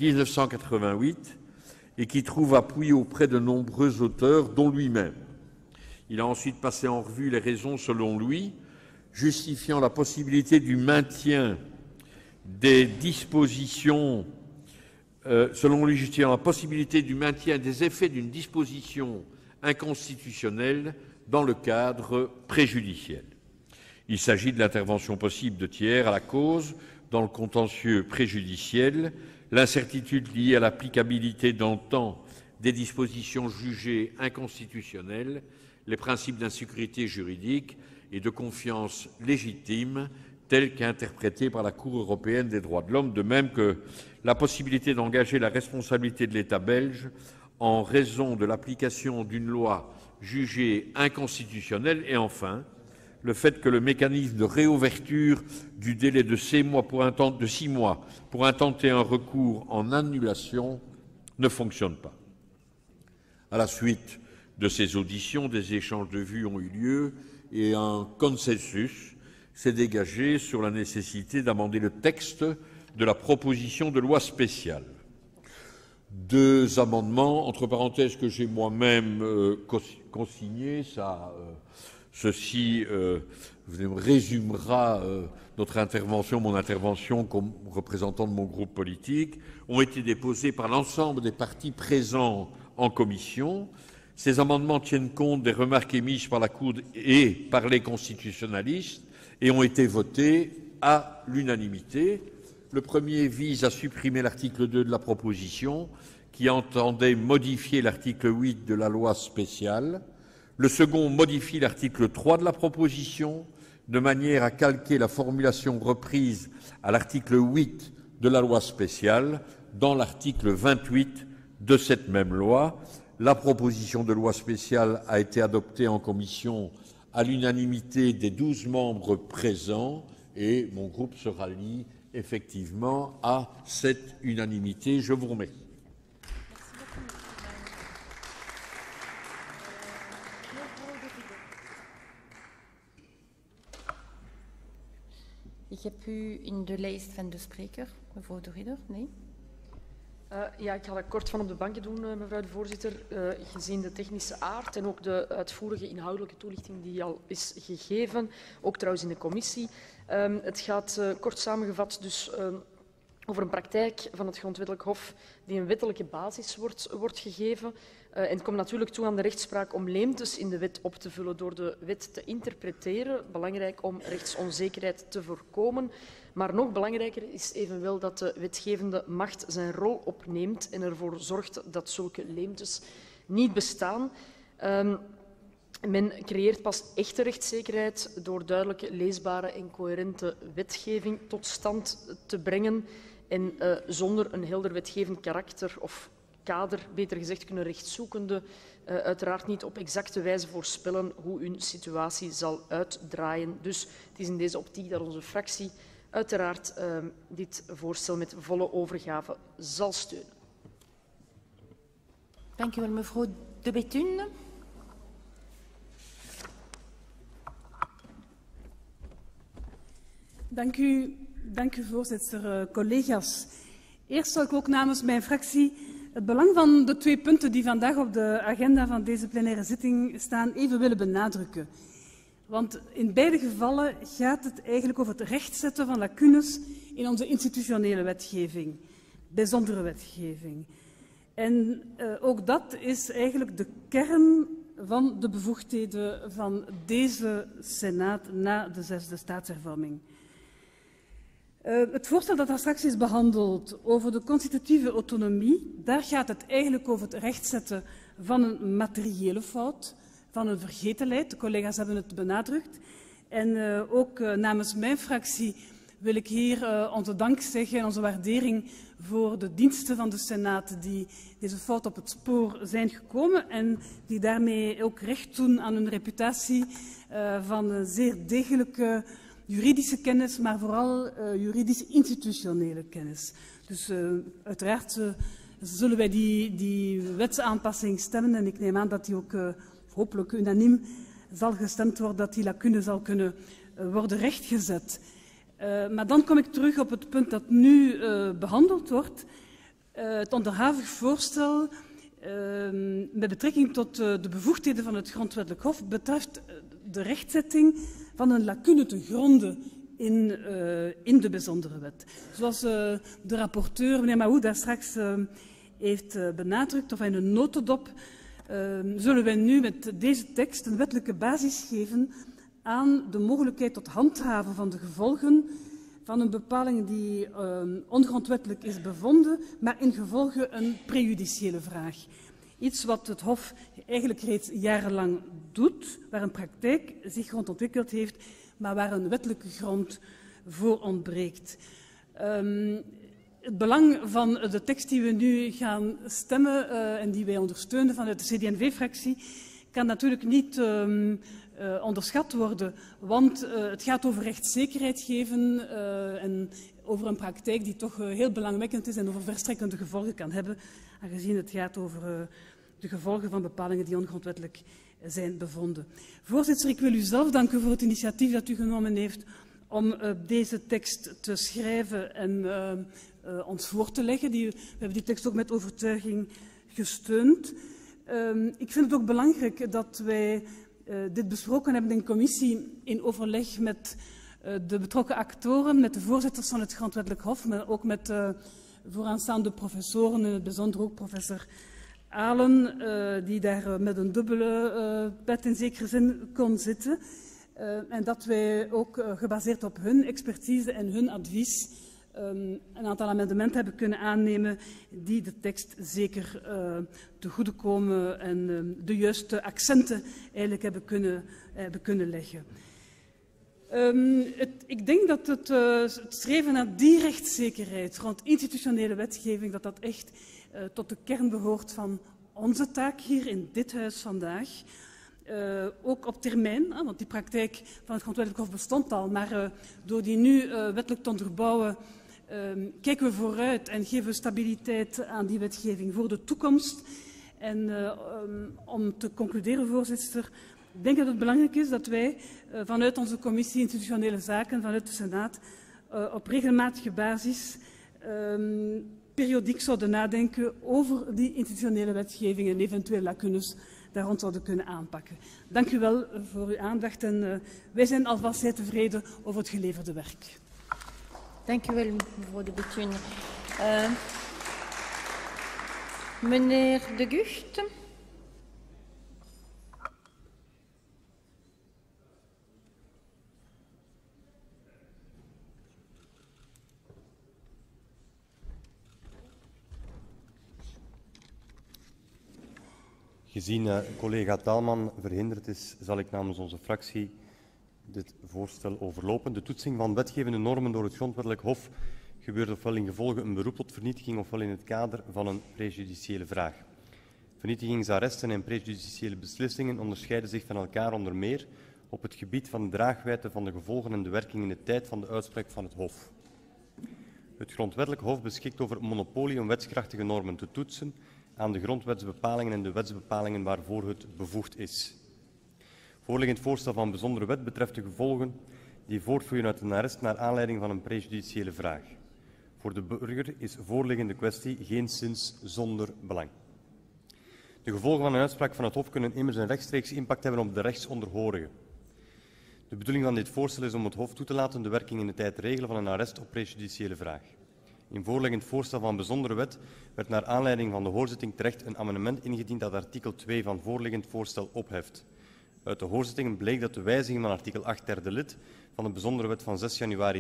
1988 et qui trouve appui auprès de nombreux auteurs, dont lui-même. Il a ensuite passé en revue les raisons, selon lui, justifiant la possibilité du maintien des dispositions, justifiant la possibilité du maintien des effets d'une disposition inconstitutionnelle dans le cadre préjudiciel. Il s'agit de l'intervention possible de tiers à la cause dans le contentieux préjudiciel, l'incertitude liée à l'applicabilité dans le temps des dispositions jugées inconstitutionnelles, les principes d'insécurité juridique et de confiance légitime telle qu'interprétée par la Cour européenne des droits de l'homme, de même que la possibilité d'engager la responsabilité de l'État belge en raison de l'application d'une loi jugée inconstitutionnelle et enfin le fait que le mécanisme de réouverture du délai de 6 mois pour intenter un recours en annulation ne fonctionne pas. À la suite de ces auditions, des échanges de vues ont eu lieu et un consensus s'est dégagé sur la nécessité d'amender le texte de la proposition de loi spéciale. 2 amendements, entre parenthèses, que j'ai moi-même consignés. Ceci résumera mon intervention comme représentant de mon groupe politique, ont été déposés par l'ensemble des partis présents en commission. Ces amendements tiennent compte des remarques émises par la Cour et par les constitutionnalistes et ont été votés à l'unanimité. Le premier vise à supprimer l'article 2 de la proposition qui entendait modifier l'article 8 de la loi spéciale. Le second modifie l'article 3 de la proposition de manière à calquer la formulation reprise à l'article 8 de la loi spéciale dans l'article 28 de cette même loi. La proposition de loi spéciale a été adoptée en commission à l'unanimité des 12 membres présents et mon groupe se rallie effectivement à cette unanimité. Je vous remercie. Ik heb u in de lijst van de spreker, mevrouw de Ridder, nee? Ja, ik ga dat kort van op de banken doen, mevrouw de voorzitter. Gezien de technische aard en ook de uitvoerige inhoudelijke toelichting die al is gegeven, ook trouwens in de commissie. Het gaat kort samengevat dus over een praktijk van het Grondwettelijk Hof die een wettelijke basis wordt gegeven. En het komt natuurlijk toe aan de rechtspraak om leemtes in de wet op te vullen door de wet te interpreteren. Belangrijk om rechtsonzekerheid te voorkomen. Maar nog belangrijker is evenwel dat de wetgevende macht zijn rol opneemt en ervoor zorgt dat zulke leemtes niet bestaan. Men creëert pas echte rechtszekerheid door duidelijke, leesbare en coherente wetgeving tot stand te brengen. En zonder een helder wetgevend karakter of kader, beter gezegd, kunnen rechtszoekenden uiteraard niet op exacte wijze voorspellen hoe hun situatie zal uitdraaien. Dus het is in deze optiek dat onze fractie uiteraard dit voorstel met volle overgave zal steunen. Dank u wel, mevrouw De Bethune. Dank u voorzitter. Collega's. Eerst zal ik ook namens mijn fractie het belang van de 2 punten die vandaag op de agenda van deze plenaire zitting staan even willen benadrukken. Want in beide gevallen gaat het eigenlijk over het rechtzetten van lacunes in onze institutionele wetgeving, bijzondere wetgeving. En ook dat is eigenlijk de kern van de bevoegdheden van deze Senaat na de 6e staatshervorming. Het voorstel dat daar straks is behandeld over de constitutieve autonomie, daar gaat het eigenlijk over het rechtzetten van een materiële fout, van een vergetenheid. De collega's hebben het benadrukt. En ook namens mijn fractie wil ik hier onze dank zeggen en onze waardering voor de diensten van de Senaat die deze fout op het spoor zijn gekomen en die daarmee ook recht doen aan hun reputatie van een zeer degelijke juridische kennis, maar vooral juridisch-institutionele kennis. Dus uiteraard zullen wij die wetsaanpassing stemmen en ik neem aan dat die ook hopelijk unaniem zal gestemd worden, dat die lacune zal kunnen worden rechtgezet. Maar dan kom ik terug op het punt dat nu behandeld wordt. Het onderhavig voorstel met betrekking tot de bevoegdheden van het Grondwettelijk Hof betreft de rechtzetting van een lacune te gronden in de bijzondere wet. Zoals de rapporteur, meneer Mahou, daar straks heeft benadrukt, of in een notendop, zullen wij nu met deze tekst een wettelijke basis geven aan de mogelijkheid tot handhaven van de gevolgen van een bepaling die ongrondwettelijk is bevonden, maar in gevolge een prejudiciële vraag. Iets wat het Hof eigenlijk reeds jarenlang doet, waar een praktijk zich rond ontwikkeld heeft, maar waar een wettelijke grond voor ontbreekt. Het belang van de tekst die we nu gaan stemmen en die wij ondersteunen vanuit de CD&V-fractie kan natuurlijk niet onderschat worden, want het gaat over rechtszekerheid geven en over een praktijk die toch heel belangwekkend is en over verstrekkende gevolgen kan hebben, aangezien het gaat over de gevolgen van bepalingen die ongrondwettelijk zijn bevonden. Voorzitter, ik wil u zelf danken voor het initiatief dat u genomen heeft om deze tekst te schrijven en ons voor te leggen. We hebben die tekst ook met overtuiging gesteund. Ik vind het ook belangrijk dat wij dit besproken hebben in commissie in overleg met de betrokken actoren, met de voorzitters van het Grondwettelijk Hof, maar ook met vooraanstaande professoren, in het bijzonder ook professor Alen, die daar met een dubbele pet in zekere zin kon zitten. En dat wij ook gebaseerd op hun expertise en hun advies een aantal amendementen hebben kunnen aannemen die de tekst zeker te goede komen en de juiste accenten eigenlijk hebben kunnen leggen. Ik denk dat het streven naar die rechtszekerheid rond institutionele wetgeving, dat echt tot de kern behoort van onze taak hier in dit huis vandaag. Ook op termijn, want die praktijk van het Grondwettelijk Hof bestond al, maar door die nu wettelijk te onderbouwen kijken we vooruit en geven we stabiliteit aan die wetgeving voor de toekomst. En om te concluderen, voorzitter, ik denk dat het belangrijk is dat wij vanuit onze commissie Institutionele Zaken, vanuit de Senaat, op regelmatige basis periodiek zouden nadenken over die institutionele wetgeving en eventuele lacunes daar rond zouden kunnen aanpakken. Dank u wel voor uw aandacht en wij zijn alvast zeer tevreden over het geleverde werk. Dank u wel, mevrouw de Bethune. Meneer De Gucht. Gezien collega Taalman verhinderd is, zal ik namens onze fractie dit voorstel overlopen. De toetsing van wetgevende normen door het Grondwettelijk Hof gebeurt ofwel in gevolge een beroep tot vernietiging ofwel in het kader van een prejudiciële vraag. Vernietigingsarresten en prejudiciële beslissingen onderscheiden zich van elkaar onder meer op het gebied van de draagwijdte van de gevolgen en de werking in de tijd van de uitspraak van het Hof. Het Grondwettelijk Hof beschikt over een monopolie om wetskrachtige normen te toetsen aan de grondwetsbepalingen en de wetsbepalingen waarvoor het bevoegd is. Voorliggend voorstel van bijzondere wet betreft de gevolgen die voortvloeien uit een arrest naar aanleiding van een prejudiciële vraag. Voor de burger is voorliggende kwestie geenszins zonder belang. De gevolgen van een uitspraak van het Hof kunnen immers een rechtstreeks impact hebben op de rechtsonderhorige. De bedoeling van dit voorstel is om het Hof toe te laten de werking in de tijd te regelen van een arrest op prejudiciële vraag. In voorliggend voorstel van bijzondere wet werd naar aanleiding van de hoorzitting terecht een amendement ingediend dat artikel 2 van voorliggend voorstel opheft. Uit de hoorzittingen bleek dat de wijziging van artikel 8 derde lid van de bijzondere wet van 6 januari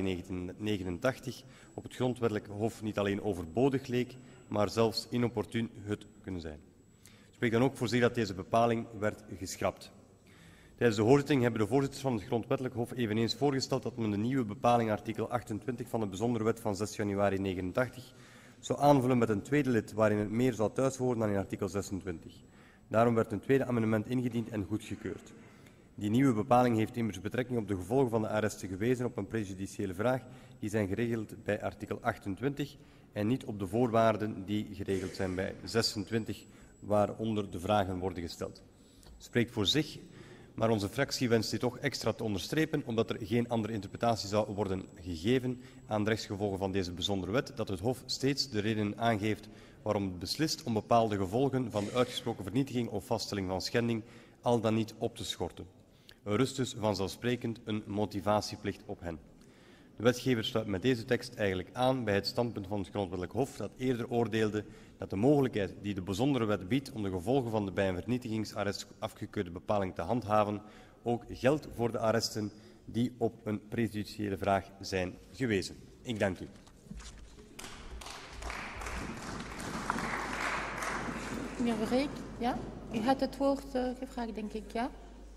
1989 op het Grondwettelijk Hof niet alleen overbodig leek, maar zelfs inopportuun had kunnen zijn. Spreekt dan ook voor zich dat deze bepaling werd geschrapt. Tijdens de hoorzitting hebben de voorzitters van het Grondwettelijk Hof eveneens voorgesteld dat men de nieuwe bepaling artikel 28 van de bijzondere wet van 6 januari 1989 zou aanvullen met een tweede lid waarin het meer zou thuishoren dan in artikel 26. Daarom werd een tweede amendement ingediend en goedgekeurd. Die nieuwe bepaling heeft immers betrekking op de gevolgen van de arresten gewezen op een prejudiciële vraag die zijn geregeld bij artikel 28 en niet op de voorwaarden die geregeld zijn bij 26, waaronder de vragen worden gesteld. Spreekt voor zich, maar onze fractie wenst dit toch extra te onderstrepen, omdat er geen andere interpretatie zou worden gegeven aan de rechtsgevolgen van deze bijzondere wet, dat het Hof steeds de redenen aangeeft waarom het beslist om bepaalde gevolgen van de uitgesproken vernietiging of vaststelling van schending al dan niet op te schorten. Er rust dus vanzelfsprekend een motivatieplicht op hen. De wetgever sluit met deze tekst eigenlijk aan bij het standpunt van het Grondwettelijk Hof dat eerder oordeelde dat de mogelijkheid die de bijzondere wet biedt om de gevolgen van de bij een vernietigingsarrest afgekeurde bepaling te handhaven ook geldt voor de arresten die op een prejudiciële vraag zijn gewezen. Ik dank u. Meneer Verheek. Ja, u had het woord gevraagd, denk ik, ja?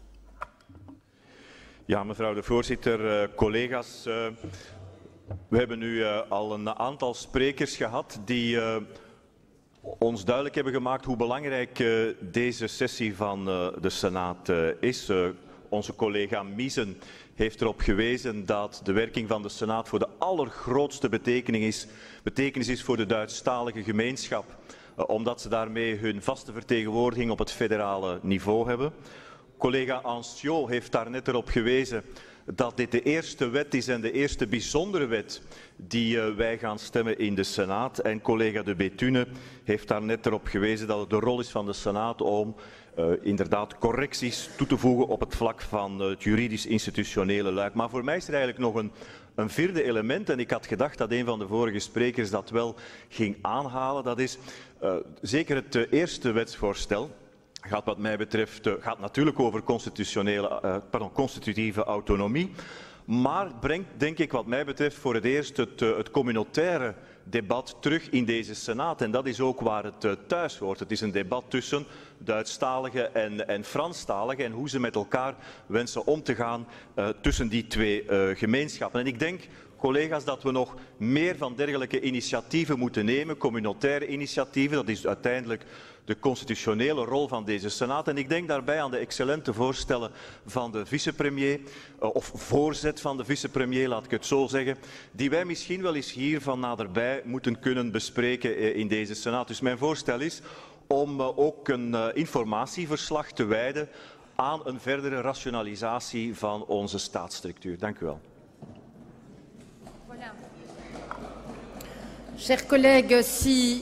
Ja, mevrouw de voorzitter, collega's. We hebben nu al een aantal sprekers gehad die ons duidelijk hebben gemaakt hoe belangrijk deze sessie van de Senaat is. Onze collega Miezen heeft erop gewezen dat de werking van de Senaat voor de allergrootste betekenis is voor de Duitsstalige gemeenschap, omdat ze daarmee hun vaste vertegenwoordiging op het federale niveau hebben. Collega Anciot heeft daar net erop gewezen dat dit de eerste wet is en de eerste bijzondere wet die wij gaan stemmen in de Senaat. En collega De Bethune heeft daar net erop gewezen dat het de rol is van de Senaat om inderdaad correcties toe te voegen op het vlak van het juridisch-institutionele luik. Maar voor mij is er eigenlijk nog een vierde element, en ik had gedacht dat een van de vorige sprekers dat wel ging aanhalen. Dat is zeker het eerste wetsvoorstel. Gaat wat mij betreft gaat natuurlijk over constitutieve autonomie, maar brengt, denk ik, wat mij betreft voor het eerst het communautaire debat terug in deze Senaat. En dat is ook waar het thuis hoort. Het is een debat tussen Duitsstaligen en Franstaligen en hoe ze met elkaar wensen om te gaan tussen die twee gemeenschappen. En ik denk, collega's, dat we nog meer van dergelijke initiatieven moeten nemen, communautaire initiatieven. Dat is uiteindelijk de constitutionele rol van deze Senaat. En ik denk daarbij aan de excellente voorstellen van de vicepremier, of voorzet van de vicepremier, laat ik het zo zeggen, die wij misschien wel eens hier van naderbij moeten kunnen bespreken in deze Senaat. Dus mijn voorstel is om ook een informatieverslag te wijden aan een verdere rationalisatie van onze staatsstructuur. Dank u wel. Voilà. Chers collègues,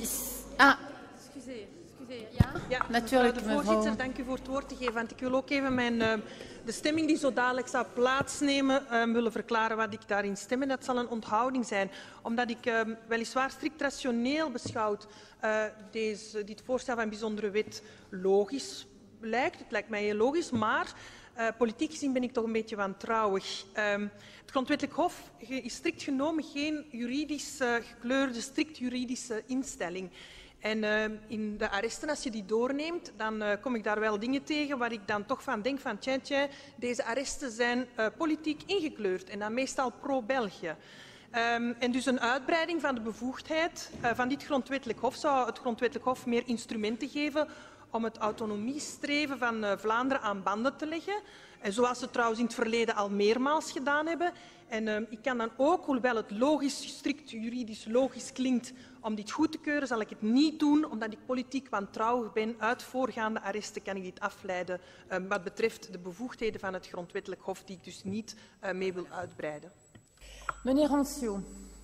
Ja, natuurlijk, mevrouw de voorzitter, dank u voor het woord te geven. Want ik wil ook even de stemming die zo dadelijk zal plaatsnemen willen verklaren wat ik daarin stem. En dat zal een onthouding zijn, omdat ik weliswaar strikt rationeel beschouwd dit voorstel van bijzondere wet logisch lijkt. Het lijkt mij heel logisch, maar politiek gezien ben ik toch een beetje wantrouwig. Het Grondwettelijk Hof is strikt genomen geen juridisch gekleurde, strikt juridische instelling. En in de arresten, als je die doorneemt, dan kom ik daar wel dingen tegen waar ik dan toch van denk van tja, deze arresten zijn politiek ingekleurd en dan meestal pro-België. En dus een uitbreiding van de bevoegdheid van dit Grondwettelijk Hof zou het Grondwettelijk Hof meer instrumenten geven om het autonomiestreven van Vlaanderen aan banden te leggen. En zoals ze trouwens in het verleden al meermaals gedaan hebben. En ik kan dan ook, hoewel het logisch, strikt juridisch logisch klinkt om dit goed te keuren, zal ik het niet doen, omdat ik politiek wantrouwig ben. Uit voorgaande arresten kan ik dit afleiden wat betreft de bevoegdheden van het Grondwettelijk Hof, die ik dus niet mee wil uitbreiden. Meneer Anciot.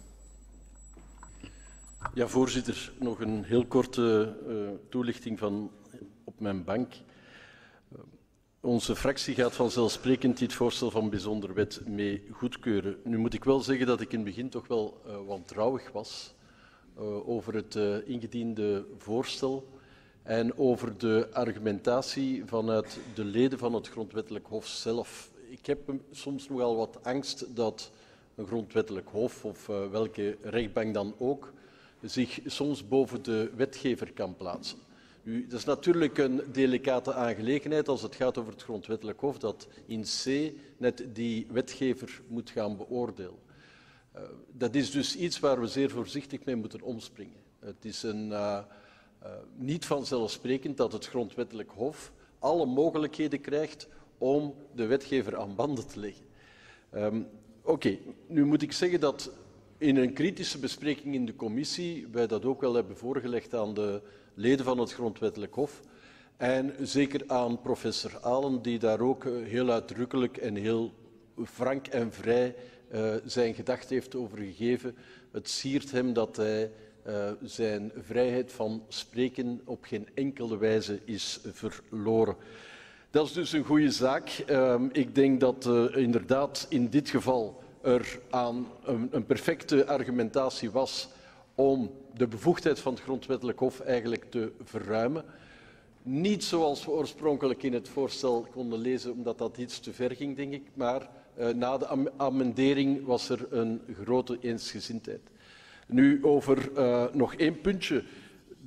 Ja, voorzitter, nog een heel korte toelichting van op mijn bank. Onze fractie gaat vanzelfsprekend dit voorstel van bijzondere wet mee goedkeuren. Nu moet ik wel zeggen dat ik in het begin toch wel wantrouwig was over het ingediende voorstel en over de argumentatie vanuit de leden van het Grondwettelijk Hof zelf. Ik heb soms nogal wat angst dat een Grondwettelijk Hof of welke rechtbank dan ook zich soms boven de wetgever kan plaatsen. Nu, dat is natuurlijk een delicate aangelegenheid als het gaat over het Grondwettelijk Hof dat in C net die wetgever moet gaan beoordelen. Dat is dus iets waar we zeer voorzichtig mee moeten omspringen. Het is niet vanzelfsprekend dat het Grondwettelijk Hof alle mogelijkheden krijgt om de wetgever aan banden te leggen. Oké, nu moet ik zeggen dat in een kritische bespreking in de commissie wij dat ook wel hebben voorgelegd aan de leden van het Grondwettelijk Hof en zeker aan professor Alen, die daar ook heel uitdrukkelijk en heel frank en vrij zijn gedachte heeft over gegeven. Het siert hem dat hij zijn vrijheid van spreken op geen enkele wijze is verloren. Dat is dus een goede zaak. Ik denk dat inderdaad in dit geval er aan een perfecte argumentatie was om de bevoegdheid van het Grondwettelijk Hof eigenlijk te verruimen. Niet zoals we oorspronkelijk in het voorstel konden lezen, omdat dat iets te ver ging, denk ik, maar na de amendering was er een grote eensgezindheid. Nu over nog één puntje.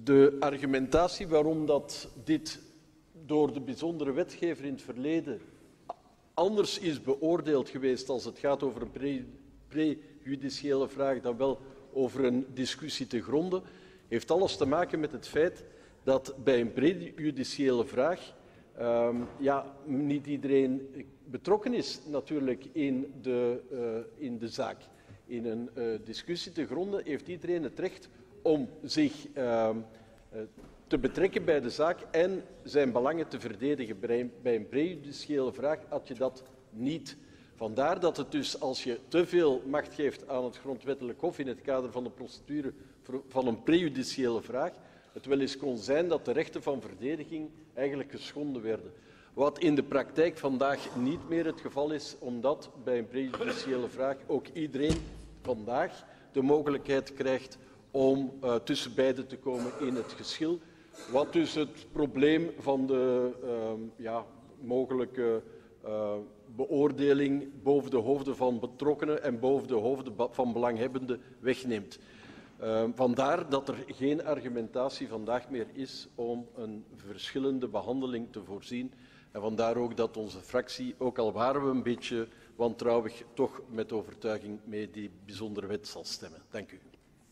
De argumentatie waarom dat dit door de bijzondere wetgever in het verleden anders is beoordeeld geweest als het gaat over een prejudiciële vraag dan wel over een discussie te gronden, heeft alles te maken met het feit dat bij een prejudiciële vraag niet iedereen betrokken is natuurlijk in de zaak. In een discussie te gronden heeft iedereen het recht om zich te betrekken bij de zaak en zijn belangen te verdedigen. Bij een prejudiciële vraag had je dat niet. Vandaar dat het dus, als je te veel macht geeft aan het Grondwettelijk Hof in het kader van de procedure van een prejudiciële vraag, het wel eens kon zijn dat de rechten van verdediging eigenlijk geschonden werden. Wat in de praktijk vandaag niet meer het geval is, omdat bij een prejudiciële vraag ook iedereen vandaag de mogelijkheid krijgt om tussen beiden te komen in het geschil. Wat dus het probleem van de mogelijke beoordeling boven de hoofden van betrokkenen en boven de hoofden van belanghebbenden wegneemt. Vandaar dat er geen argumentatie vandaag meer is om een verschillende behandeling te voorzien. En vandaar ook dat onze fractie, ook al waren we een beetje wantrouwig, toch met overtuiging mee die bijzondere wet zal stemmen. Dank u.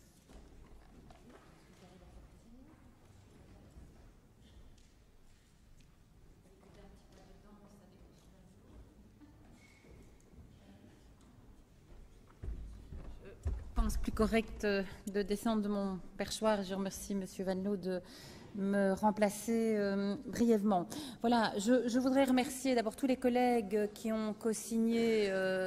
Je pense plus correct de descendre de mon perchoir et je remercie M. Van Loo de me remplacer brièvement. Voilà, je voudrais remercier d'abord tous les collègues qui ont co-signé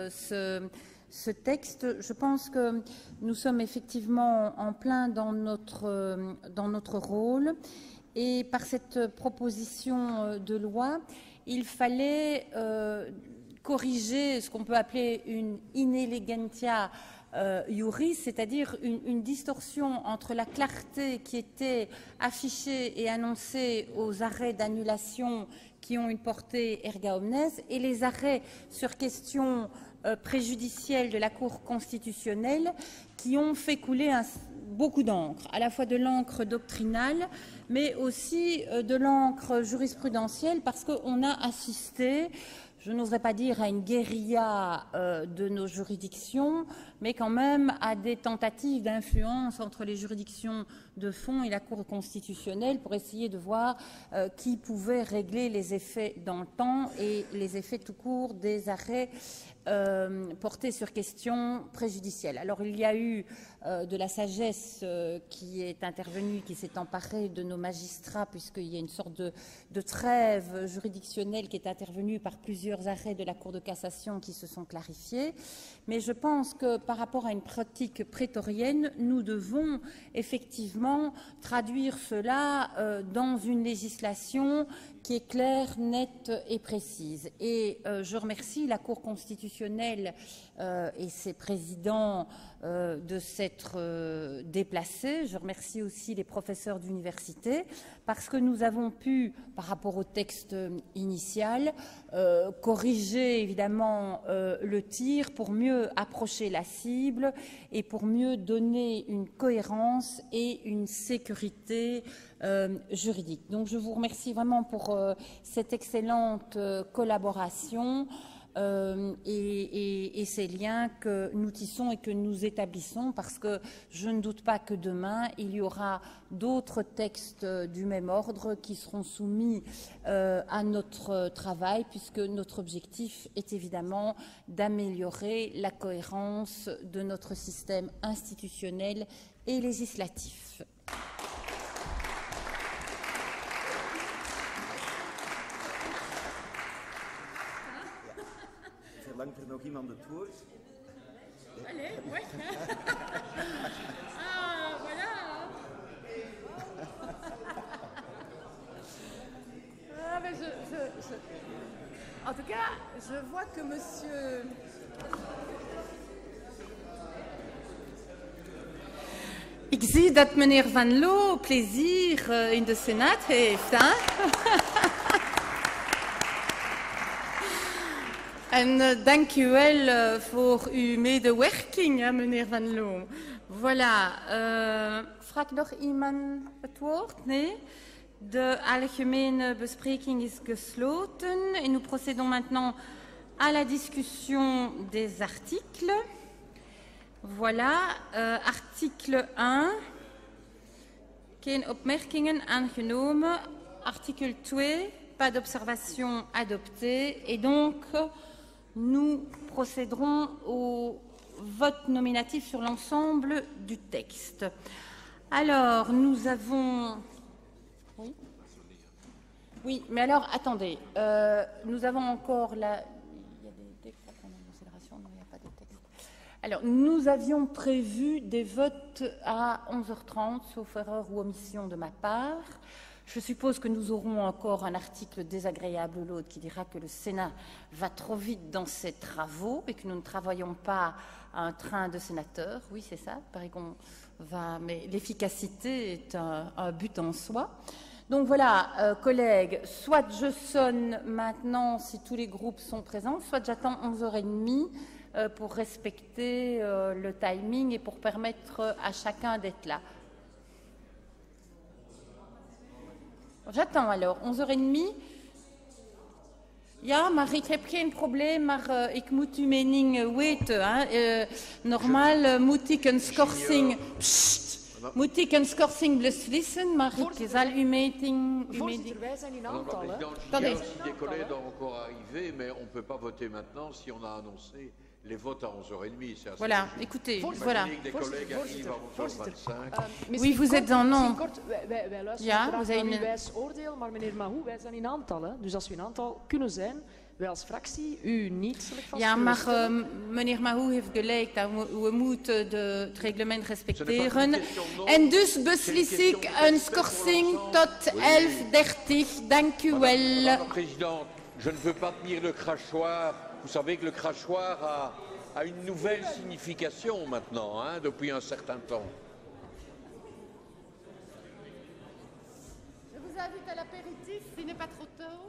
ce texte. Je pense que nous sommes effectivement en plein dans notre rôle et par cette proposition de loi, il fallait corriger ce qu'on peut appeler une inelegantia iuris, c'est-à-dire une distorsion entre la clarté qui était affichée et annoncée aux arrêts d'annulation qui ont une portée erga omnes et les arrêts sur questions préjudicielles de la Cour constitutionnelle qui ont fait couler beaucoup d'encre, à la fois de l'encre doctrinale, mais aussi de l'encre jurisprudentielle, parce qu'on a assisté, je n'oserais pas dire à une guérilla de nos juridictions, mais quand même à des tentatives d'influence entre les juridictions de fond et la Cour constitutionnelle pour essayer de voir qui pouvait régler les effets dans le temps et les effets tout court des arrêts portés sur questions préjudicielles. Alors il y a eu de la sagesse qui est intervenue, qui s'est emparée de nos magistrats, puisqu'il y a une sorte de trêve juridictionnelle qui est intervenue par plusieurs arrêts de la Cour de cassation qui se sont clarifiés. Mais je pense que par rapport à une pratique prétorienne, nous devons effectivement traduire cela dans une législation qui est claire, nette et précise. Et je remercie la Cour constitutionnelle et ses présidents de s'être déplacés. Je remercie aussi les professeurs d'université parce que nous avons pu, par rapport au texte initial, corriger évidemment le tir pour mieux approcher la cible et pour mieux donner une cohérence et une sécurité juridique. Donc je vous remercie vraiment pour cette excellente collaboration et ces liens que nous tissons et que nous établissons, parce que je ne doute pas que demain, il y aura d'autres textes du même ordre qui seront soumis à notre travail, puisque notre objectif est évidemment d'améliorer la cohérence de notre système institutionnel et législatif. Verlangt er nog iemand het woord? Allez, ouais. Ah, voilà. Ah, mais en tout cas, je vois que monsieur... Ik zie dat meneer Van Loo plezier in de Senaat heeft. Hè? En dank u wel voor uw medewerking, hè, meneer Van Loo. Voilà. vraagt nog iemand het woord? Nee? De algemene bespreking is gesloten et nous procédons maintenant à la discussion des articles. Voilà, article 1. Geen opmerkingen aangenomen. Article 2, pas d'observation adoptée. Et donc, nous procéderons au vote nominatif sur l'ensemble du texte. Alors, nous avons... Oui, oui, mais alors, attendez. Nous avons encore la... Il y a des textes à prendre en considération? Non, il n'y a pas de texte. Alors, nous avions prévu des votes à 11h30, sauf erreur ou omission de ma part. Je suppose que nous aurons encore un article désagréable ou l'autre qui dira que le Sénat va trop vite dans ses travaux et que nous ne travaillons pas à un train de sénateurs. Oui, c'est ça. Il paraît qu'on va... Mais l'efficacité est un but en soi. Donc voilà, collègues, soit je sonne maintenant si tous les groupes sont présents, soit j'attends 11h30 pour respecter le timing et pour permettre à chacun d'être là. J'attends alors, 11h30. Ja, maar ik heb geen probleem, maar ik moet uw mening weten. Normaal moet ik een schorsing... Moet ik een schorsing beslissen, maar ik zal uw mening... Voorzitter, wij zijn in aantal. Si des collègues doivent encore arriver, mais on ne peut pas voter maintenant si on a annoncé les votes à 11h30. Voilà, écoutez, voilà. Des collègues arrivent à 11h25. Oui, vous êtes en nom. Wij luisteren graag naar uw wijs oordeel, maar meneer Mahou, wij zijn in aantal. Hè? Dus als we in aantal kunnen zijn, wij als fractie, u niet, zal ik vast Ja, maar meneer Mahou heeft gelijk. We moeten het reglement respecteren. En dus beslis ik een schorsing tot 11:30. Dank u wel. Madame la Présidente, je ne veux pas tenir le crachoir. Vous savez que le crachoir a une nouvelle signification maintenant, depuis un certain temps. Je vous invite à l'apéritif, s'il n'est pas trop tôt.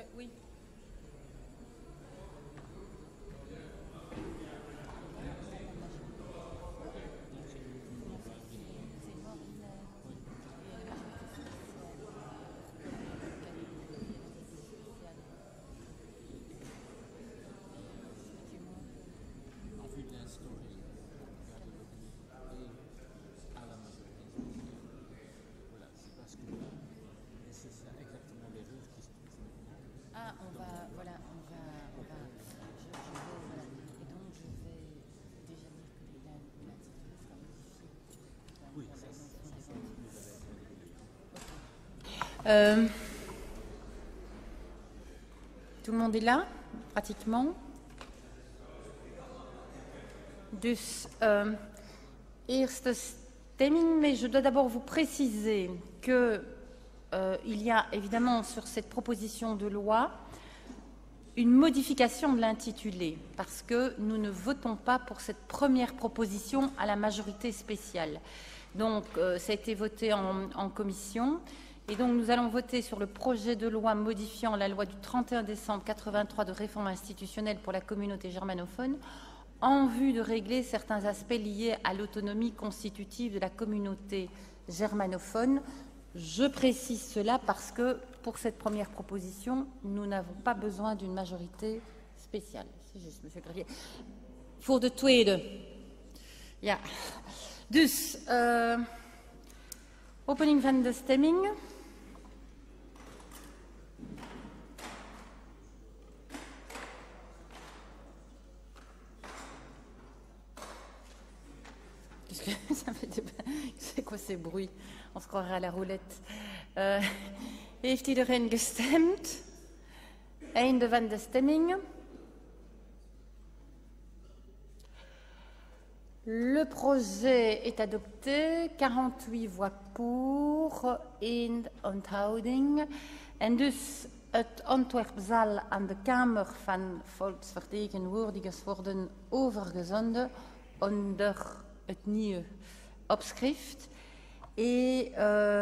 Oui. Ah, on va, voilà, je vais, voilà. Et donc je vais déjà dire que l'intitulé sera modifié. Oui, tout le monde est là, pratiquement. Dus, eerste stemming, mais je dois d'abord vous préciser que il y a évidemment sur cette proposition de loi une modification de l'intitulé, parce que nous ne votons pas pour cette première proposition à la majorité spéciale. Donc, ça a été voté en commission, et donc nous allons voter sur le projet de loi modifiant la loi du 31 décembre 1983 de réforme institutionnelle pour la communauté germanophone, en vue de régler certains aspects liés à l'autonomie constitutive de la communauté germanophone. Je précise cela parce que pour cette première proposition, nous n'avons pas besoin d'une majorité spéciale. C'est juste, monsieur Gravier. Voor de tweede. Ja. Dus, opening van de stemming. C'est quoi ces bruits? On se croirait à la roulette. Heeft iedereen gestemd? Einde van de stemming. Le projet est adopté, 48 voix pour, 1 onthouding. En dus het ontwerp zal aan de Kamer van Volksvertegenwoordigers worden overgezonden onder het nieuwe opschrift. Et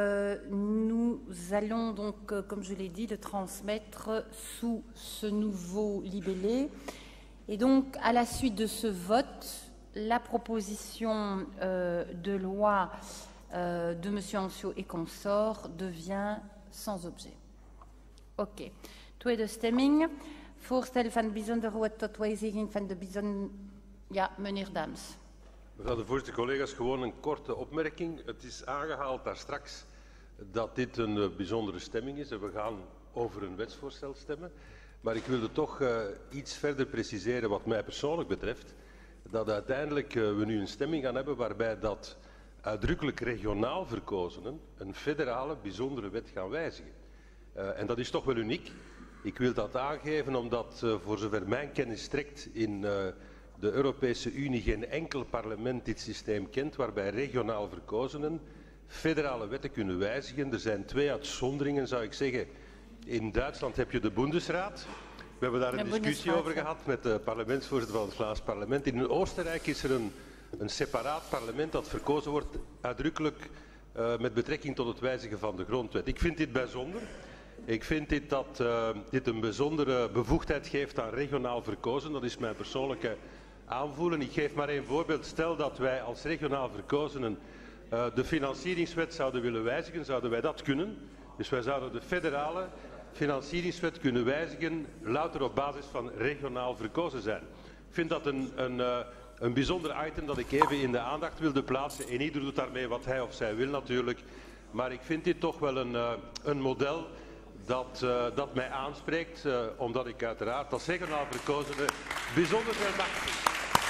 nous allons donc, comme je l'ai dit, le transmettre sous ce nouveau libellé. Et donc, à la suite de ce vote, la proposition de loi de M. Anciaux et consorts devient sans objet. Oké. Tweede stemming. Voorstel van bijzondere wet tot wijziging van de bijzondere... Ja, meneer Dams. Mevrouw de voorzitter, collega's, gewoon een korte opmerking. Het is aangehaald daar straks dat dit een bijzondere stemming is en we gaan over een wetsvoorstel stemmen. Maar ik wilde toch iets verder preciseren wat mij persoonlijk betreft. Dat uiteindelijk we nu een stemming gaan hebben waarbij dat uitdrukkelijk regionaal verkozenen een federale bijzondere wet gaan wijzigen. En dat is toch wel uniek. Ik wil dat aangeven omdat voor zover mijn kennis strekt in de Europese Unie geen enkel parlement dit systeem kent waarbij regionaal verkozenen federale wetten kunnen wijzigen. Er zijn 2 uitzonderingen, zou ik zeggen. In Duitsland heb je de Bundesraad. We hebben daar een discussie over gehad met de parlementsvoorzitter van het Vlaams parlement. In Oostenrijk is er een separaat parlement dat verkozen wordt uitdrukkelijk met betrekking tot het wijzigen van de grondwet. Ik vind dit bijzonder. Ik vind dat dit een bijzondere bevoegdheid geeft aan regionaal verkozen. Dat is mijn persoonlijke aanvoelen. Ik geef maar één voorbeeld. Stel dat wij als regionaal verkozenen de financieringswet zouden willen wijzigen, zouden wij dat kunnen. Dus wij zouden de federale financieringswet kunnen wijzigen, louter op basis van regionaal verkozen zijn. Ik vind dat een bijzonder item dat ik even in de aandacht wilde plaatsen. En ieder doet daarmee wat hij of zij wil natuurlijk. Maar ik vind dit toch wel een model dat mij aanspreekt, omdat ik uiteraard als regionaal verkozene bijzonder veel macht vind.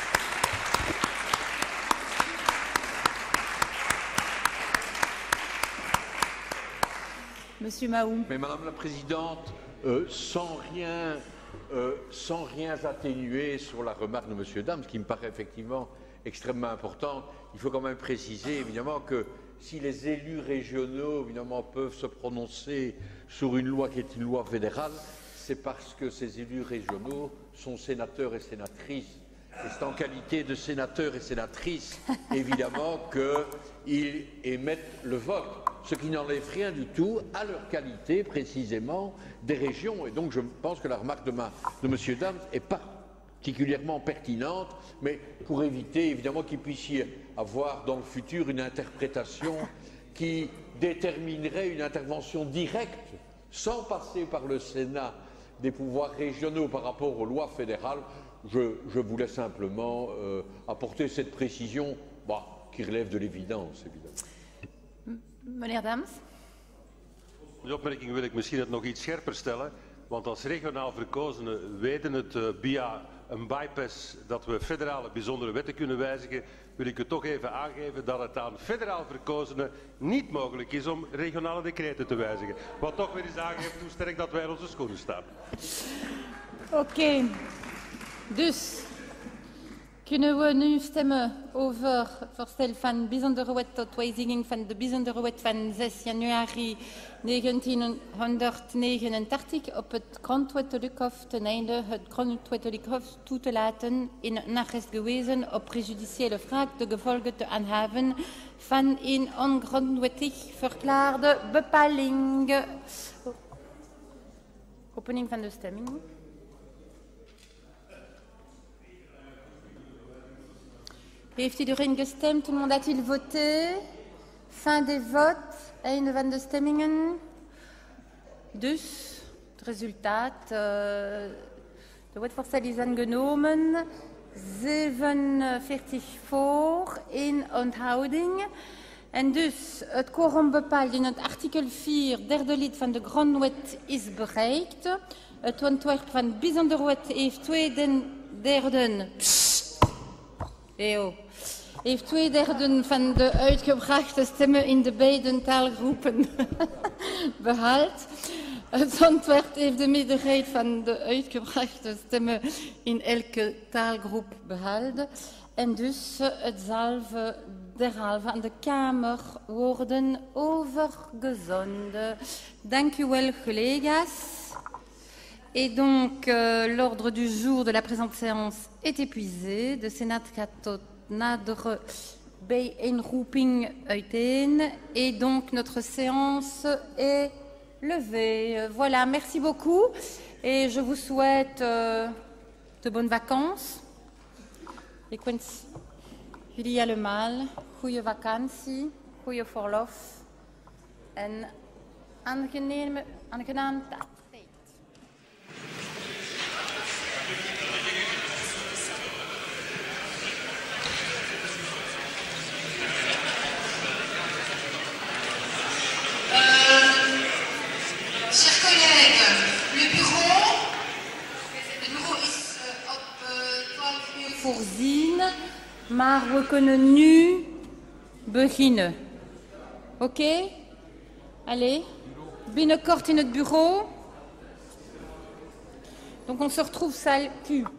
Monsieur Mahou. Mais Madame la Présidente, sans rien atténuer sur la remarque de Monsieur Dams, qui me paraît effectivement extrêmement importante, il faut quand même préciser évidemment que si les élus régionaux évidemment peuvent se prononcer sur une loi qui est une loi fédérale, c'est parce que ces élus régionaux sont sénateurs et sénatrices. Et c'est en qualité de sénateurs et sénatrices, évidemment, qu'ils émettent le vote ce qui n'enlève rien du tout à leur qualité précisément des régions. Et donc je pense que la remarque de M. Dams est particulièrement pertinente, mais pour éviter évidemment qu'il puisse y avoir dans le futur une interprétation qui déterminerait une intervention directe, sans passer par le Sénat, des pouvoirs régionaux par rapport aux lois fédérales, je voulais simplement apporter cette précision qui relève de l'évidence, évidemment. Meneer Dams. De opmerking wil ik misschien het nog iets scherper stellen, want als regionaal verkozenen weten het via een bypass dat we federale bijzondere wetten kunnen wijzigen, wil ik u toch even aangeven dat het aan federaal verkozenen niet mogelijk is om regionale decreten te wijzigen. Wat toch weer eens aangeeft hoe sterk dat wij in onze schoenen staan. Oké. Dus kunnen we nu stemmen over het voorstel van bijzondere wet tot wijziging van de bijzondere wet van 6 januari 1989 op het grondwettelijk hof ten einde het grondwettelijk hof toe te laten in een arrest gewezen op prejudiciële vraag de gevolgen te aanhaven van een ongrondwettig verklaarde bepaling. Opening van de stemming. Heeft iedereen gestemd? Tout le monde a-t-il voté? Fin des votes. Einde van de stemmingen. Dus, het resultaat. De wetvoorstel is aangenomen. 47 voor, 1 onthouding. En dus, het quorum bepaald in het artikel 4, derde lid van de grondwet is bereikt. Het ontwerp van bijzondere wet heeft 2/3. Heeft 2/3 van de uitgebrachte stemmen in de beide taalgroepen behaald. Het ontwerp heeft de meerderheid van de uitgebrachte stemmen in elke taalgroep behaald. En dus het zal derhalve aan de Kamer worden overgezonden. Dank u wel, collega's. Et donc, l'ordre du jour de la présente séance est épuisé. De Sénat gaat tot nadere bijeenroeping uiteen. Et donc, notre séance est levée. Voilà, merci beaucoup. Et je vous souhaite de bonnes vacances. Ik wens jullie allemaal goede vakantie, goede verlof en aangenaam tijd. Chers collègues, le bureau is op 12 uur voorzien, maar we kunnen nu beginnen. Oké? Allez, binnenkort in het bureau. Donc on se retrouve salle Q.